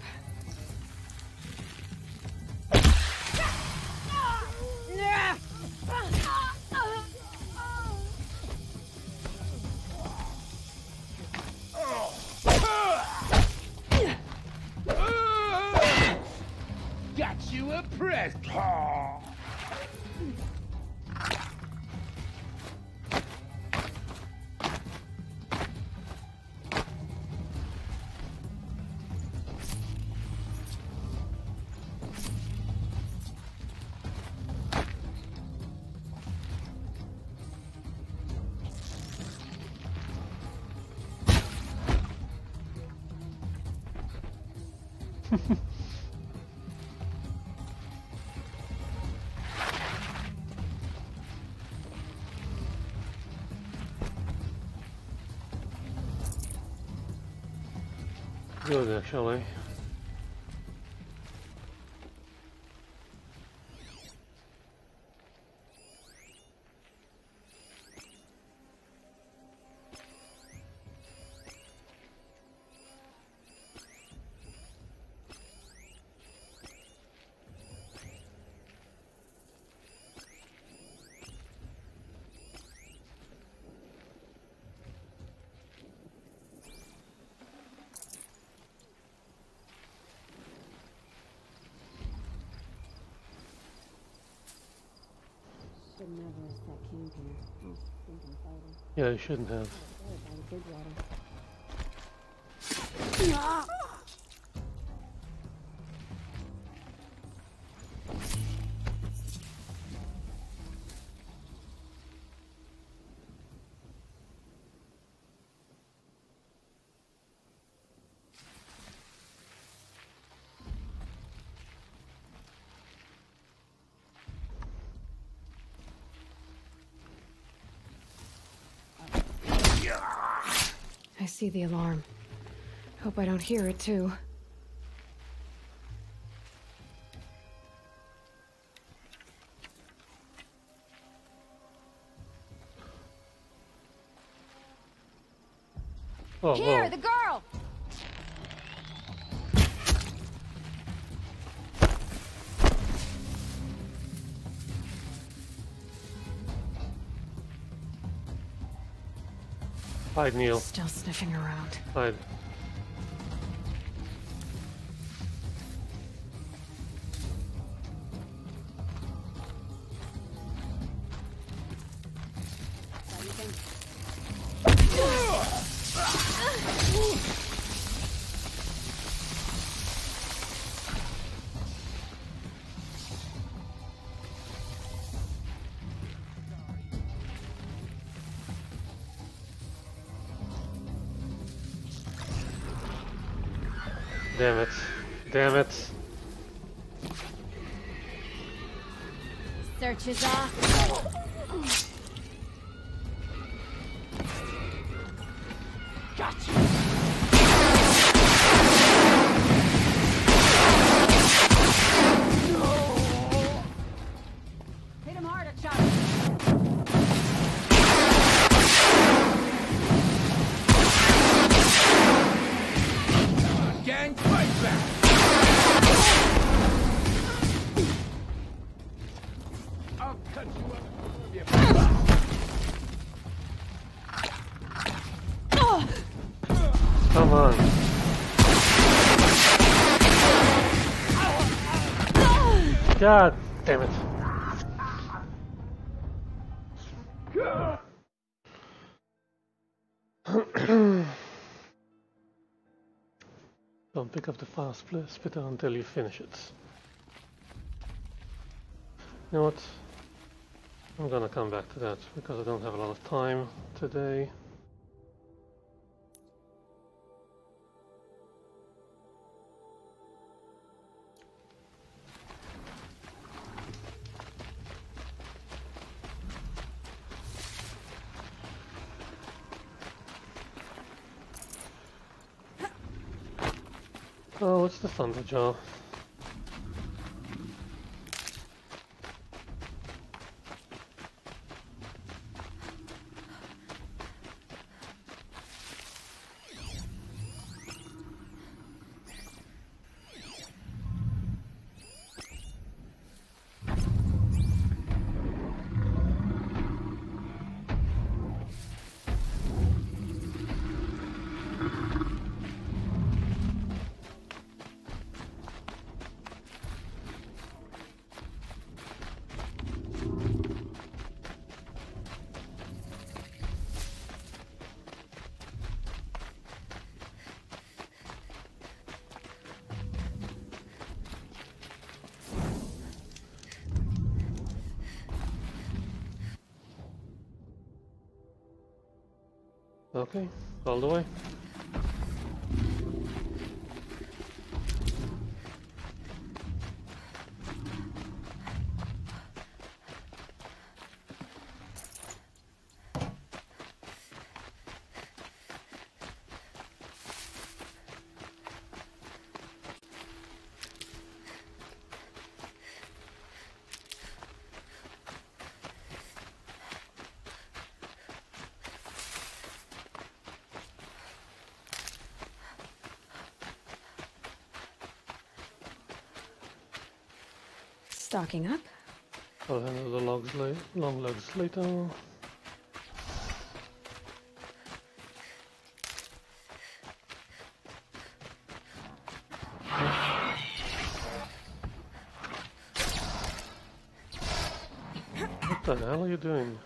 Got you a present. Good, actually. Should never have set camp here. I was thinking fighting. Yeah, you shouldn't have. By the big water. I see the alarm. Hope I don't hear it too. Oh, Here, whoa. the girl! Hide, Neil. Still sniffing around. Hide. Damn it. Damn it. Search is off. Gotcha. Hit him hard, a shot. Gang, fight back! I'll cut you up. Come on. God damn it. Don't pick up the file split splitter until you finish it. You know what? I'm gonna come back to that because I don't have a lot of time today. Oh, it's the Thunderjaw. Okay, all the way. Stocking up. I'll handle the logs la long logs later. What the hell are you doing?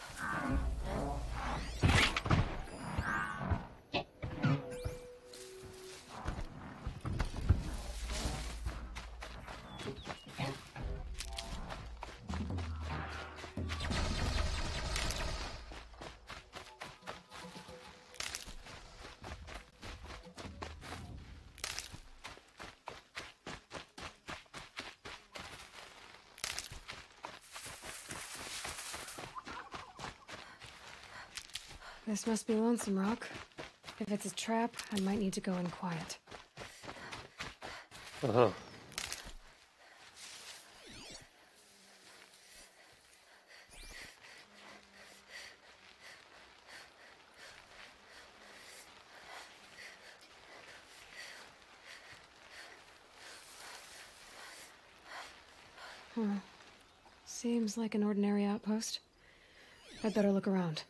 This must be Lonesome Rock. If it's a trap, I might need to go in quiet. Uh-huh. Huh. Seems like an ordinary outpost. I'd better look around.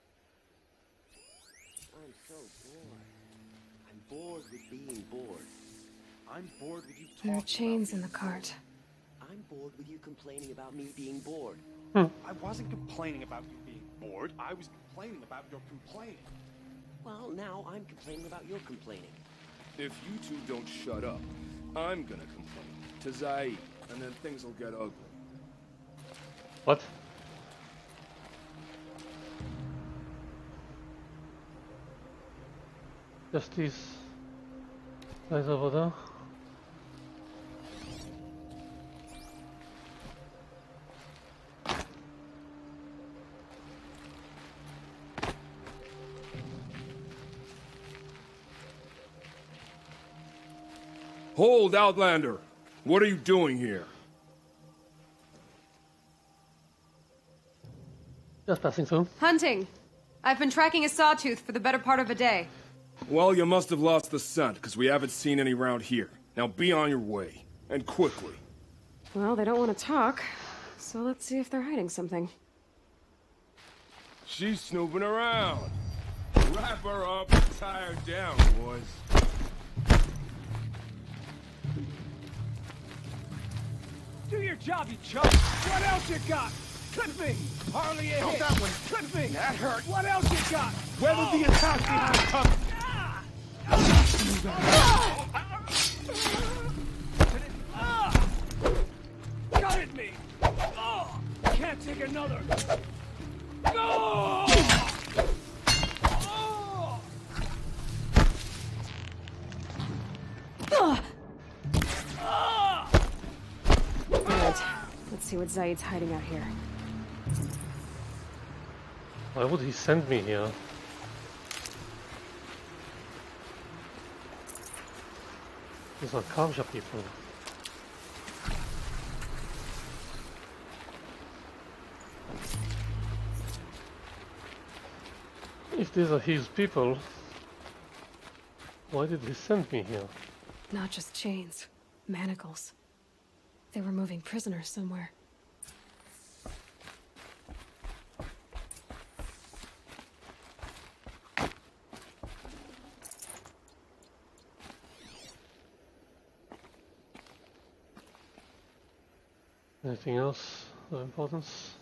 I'm so bored. I'm bored with being bored. I'm bored with you talking There are chains about in the cart. I'm bored with you complaining about me being bored. I wasn't complaining about you being bored. I was complaining about your complaining. Well, now I'm complaining about your complaining. If you two don't shut up, I'm gonna complain to Zaid, and then things will get ugly. What? Just these guys over there? Hold, Outlander! What are you doing here? Just passing through. Hunting. I've been tracking a sawtooth for the better part of a day. Well, you must have lost the scent, because we haven't seen any round here. Now be on your way, and quickly. Well, they don't want to talk, so let's see if they're hiding something. She's snooping around. Wrap her up and tie her down, boys. Do your job, you chump! What else you got? Could be! Hardly a Not hit! that one. Could be! That hurt. What else you got? Weather the attack behind cover! Got at me! Oh, can't take another! No! Ugh. Alright, let's see what Zaid's hiding out here. Why would he send me here? These are Kamja people. If these are his people, why did he send me here? Not just chains, manacles. They were moving prisoners somewhere. Anything else of importance?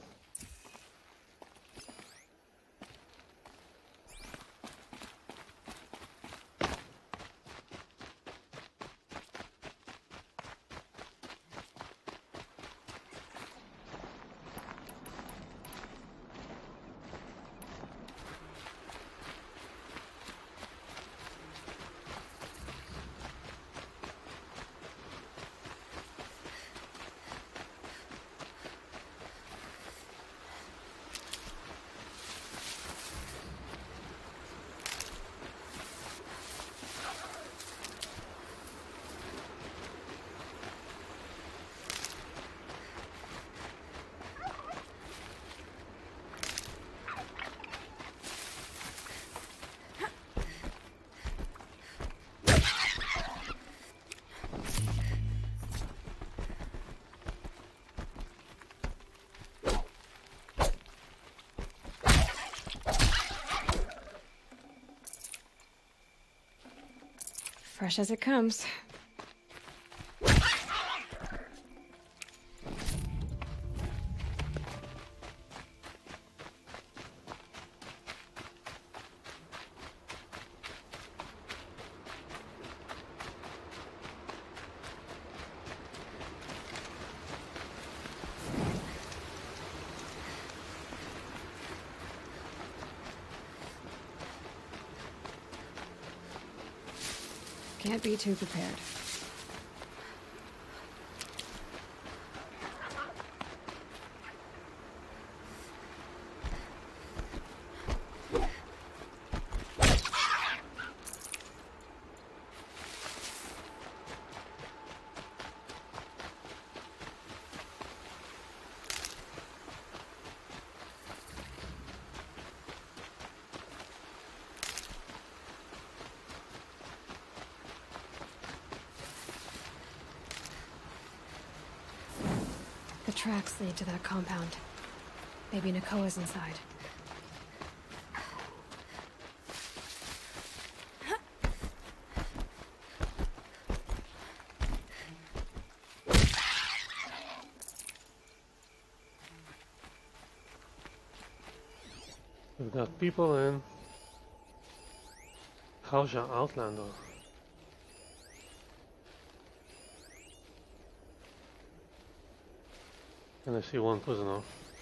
Fresh as it comes. Can't be too prepared. tracks lead to that compound. Maybe Nakoa's inside. We've got people in. How's your Outlander? And I see one prisoner.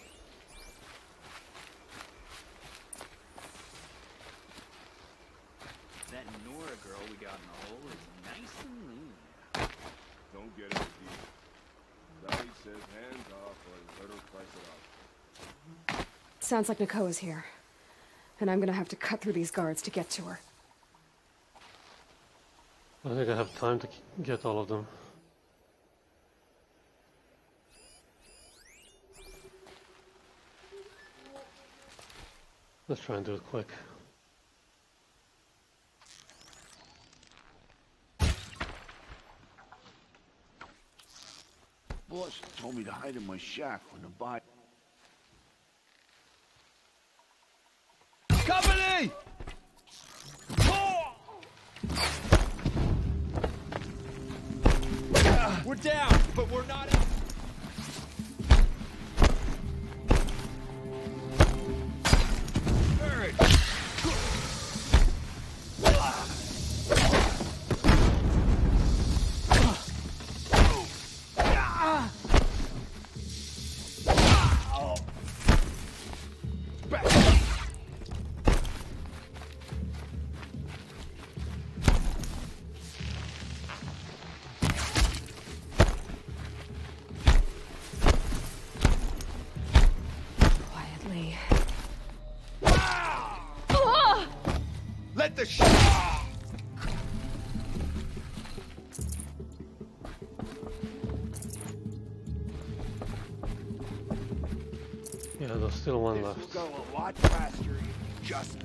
That Nora girl we got in the hole is nice and lean. Don't get it deep. Sally says hands off or let her price it out. Sounds like Nakoa's here. And I'm gonna have to cut through these guards to get to her. I think I have time to get all of them. Let's try and do it quick. Boss told me to hide in my shack when the body. Company! We're down, but we're not out. Let the sh Yeah, there's still one left. This will go a lot faster if you just.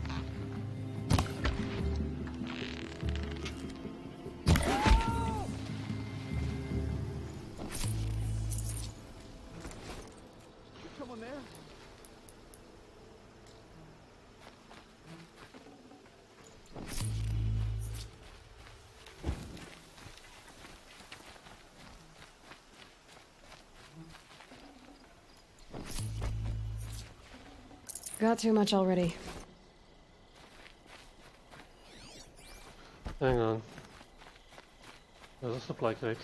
Someone there? Got too much already. Hang on. There's a supply crate.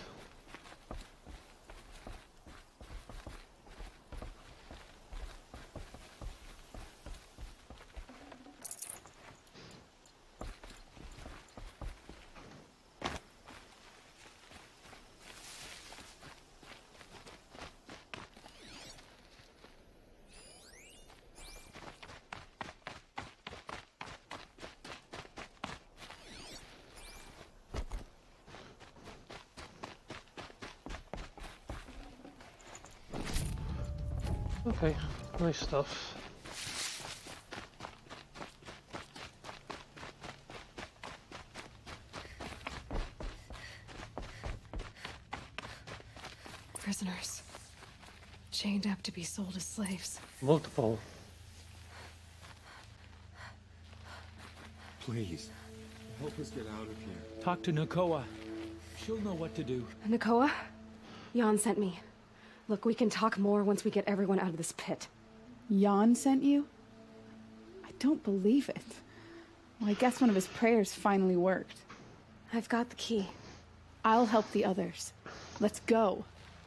Okay, nice stuff. Prisoners. Chained up to be sold as slaves. Multiple. Please, help us get out of here. Talk to Nakoa. She'll know what to do. Nakoa? Jan sent me. Look, we can talk more once we get everyone out of this pit. Jan sent you? I don't believe it. Well, I guess one of his prayers finally worked. I've got the key. I'll help the others. Let's go.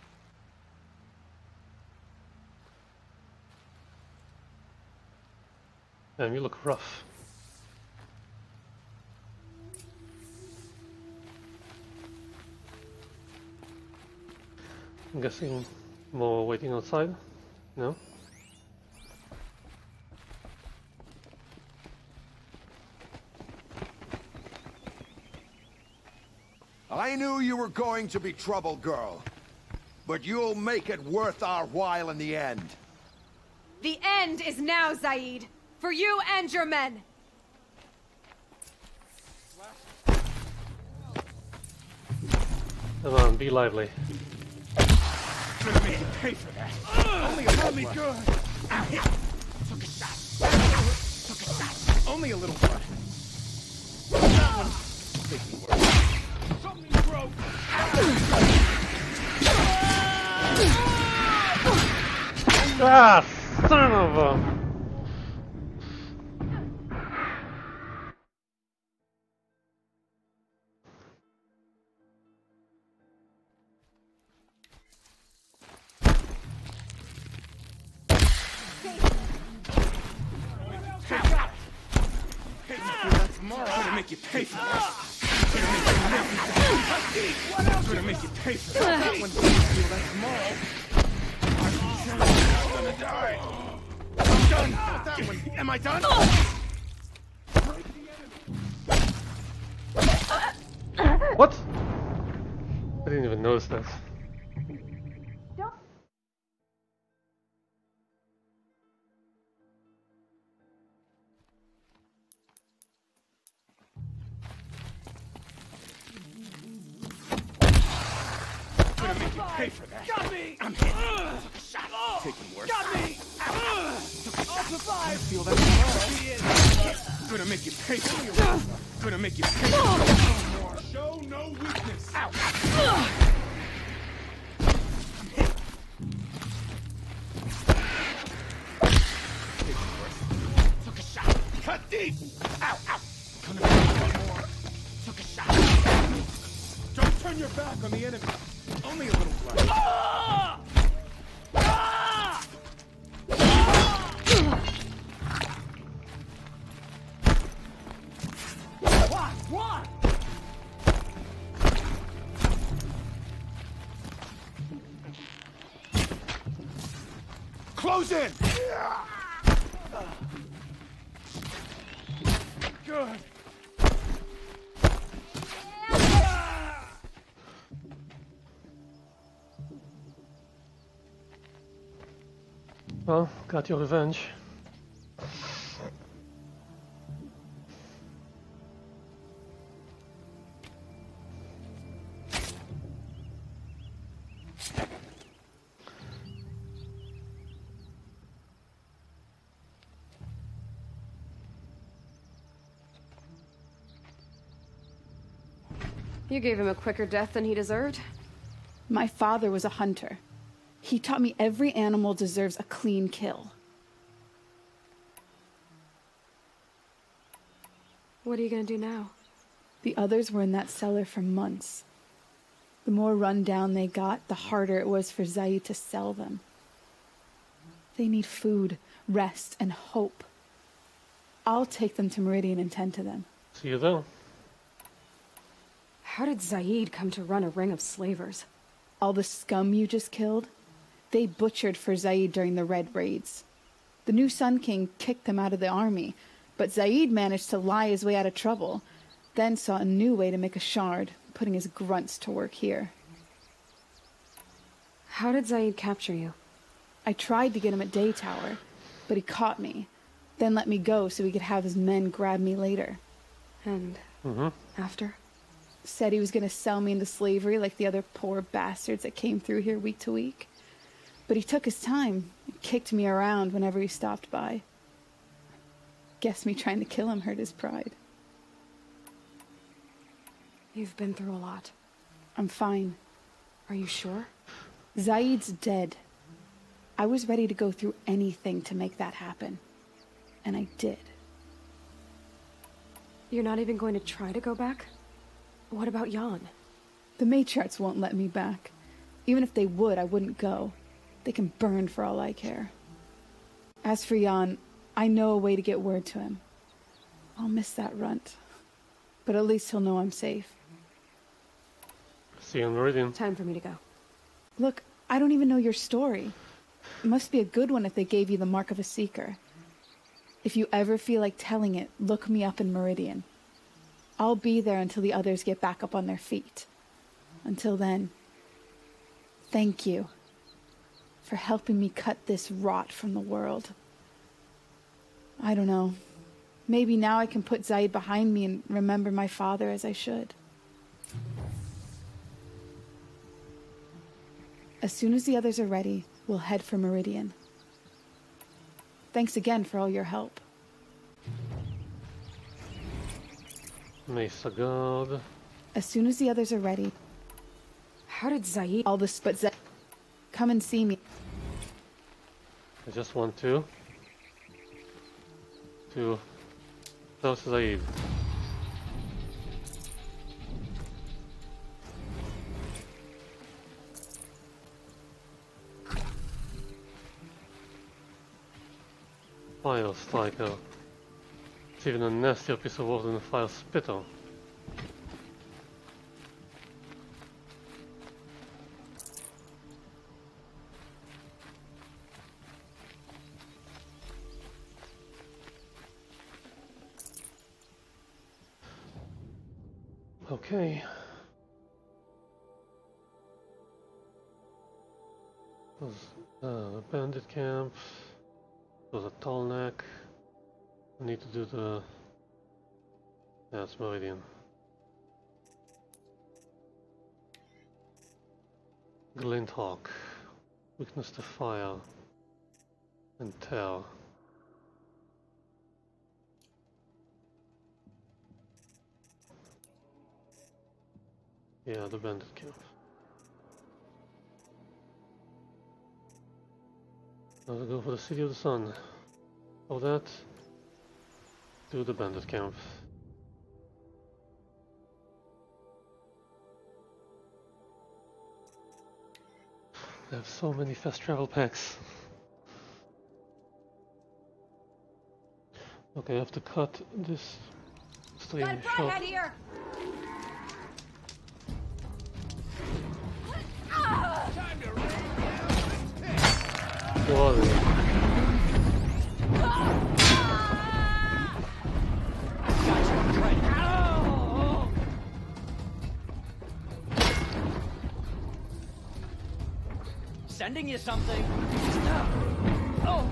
Damn, you look rough. I'm guessing more waiting outside? No? I knew you were going to be trouble, girl. But you'll make it worth our while in the end. The end is now, Zaid. For you and your men. Come on, be lively. gonna make you pay for that. Only a little me good. Took a shot. Took a shot. Only a little blood. That one makes me work. Something broke. Ah, son of a... Make you pay for that. I'm gonna make you pay for that. That one doesn't feel that small. I'm gonna die. I'm done with that one. Am I done? What? I didn't even notice that. Pay for that. Got me! I'm hit. Uh, Took a shot. Oh, taking worse. Got me! Uh, Took a shot. I'll survive. I feel that tomorrow. Gonna make you pay for it. Uh, Gonna make you pay for it. No more. Show no weakness. Ow. Uh, I'm hit. Taking worse. Took a shot. Cut deep. Ow, ow. Gonna make you one more. Took a shot. Don't turn your back on the enemy. Only a little blood. Ah! Ah! What? What? Close in. Good. Well, got your revenge. You gave him a quicker death than he deserved? My father was a hunter. He taught me every animal deserves a clean kill. What are you gonna do now? The others were in that cellar for months. The more run down they got, the harder it was for Zaid to sell them. They need food, rest, and hope. I'll take them to Meridian and tend to them. See you then. How did Zaid come to run a ring of slavers? All the scum you just killed? They butchered for Zaid during the Red Raids. The new Sun King kicked them out of the army, but Zaid managed to lie his way out of trouble, then saw a new way to make a shard, putting his grunts to work here. How did Zaid capture you? I tried to get him at Day Tower, but he caught me, then let me go so he could have his men grab me later. And mm-hmm. after? Said he was going to sell me into slavery like the other poor bastards that came through here week to week. But he took his time and kicked me around whenever he stopped by. Guess me trying to kill him hurt his pride. You've been through a lot. I'm fine. Are you sure? Zaid's dead. I was ready to go through anything to make that happen. And I did. You're not even going to try to go back? What about Jan? The matriarchs won't let me back. Even if they would, I wouldn't go. They can burn for all I care. As for Jan, I know a way to get word to him. I'll miss that runt. But at least he'll know I'm safe. See you in Meridian. Time for me to go. Look, I don't even know your story. It must be a good one if they gave you the mark of a seeker. If you ever feel like telling it, look me up in Meridian. I'll be there until the others get back up on their feet. Until then, thank you for helping me cut this rot from the world. I don't know. Maybe now I can put Zaid behind me and remember my father as I should. As soon as the others are ready, we'll head for Meridian. Thanks again for all your help. Mesa guard. As soon as the others are ready. How did Zaid... All this, but Zaid... Come and see me. I just want to... to... How's Zaid? Fire striker. It's even a nastier piece of work than a fire spitter. Okay. There's uh, a bandit camp. There's a tall neck. I need to do the... Yeah, it's Meridian. Glint Hawk. Weakness to fire. And tear. Yeah, the bandit camp. Now to go for the City of the Sun. Of that, do the bandit camp. I have so many fast travel packs. Okay, I have to cut this stream short. Here. Water. Sending you something. Oh.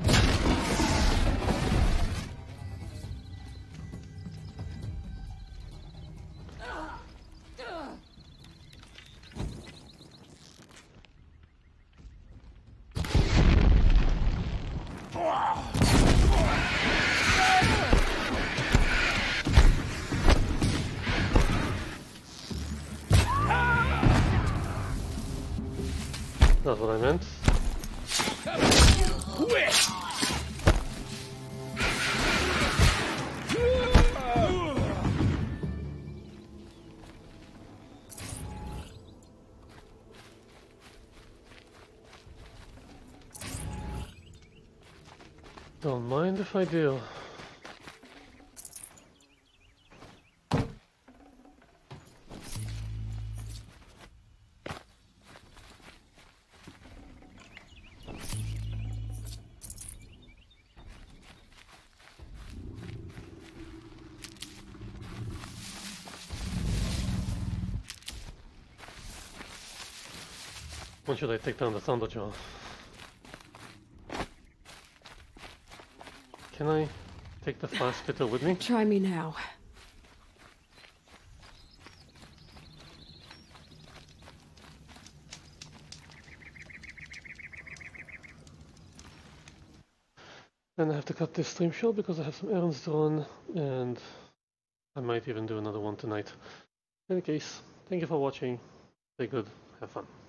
That's what I meant. Don't mind if I do. When should I take down the Thunderjaw? Can I take the fire spitter with me? Try me now. Then I have to cut this stream short because I have some errands to run, and I might even do another one tonight. In any case, thank you for watching. Stay good, have fun.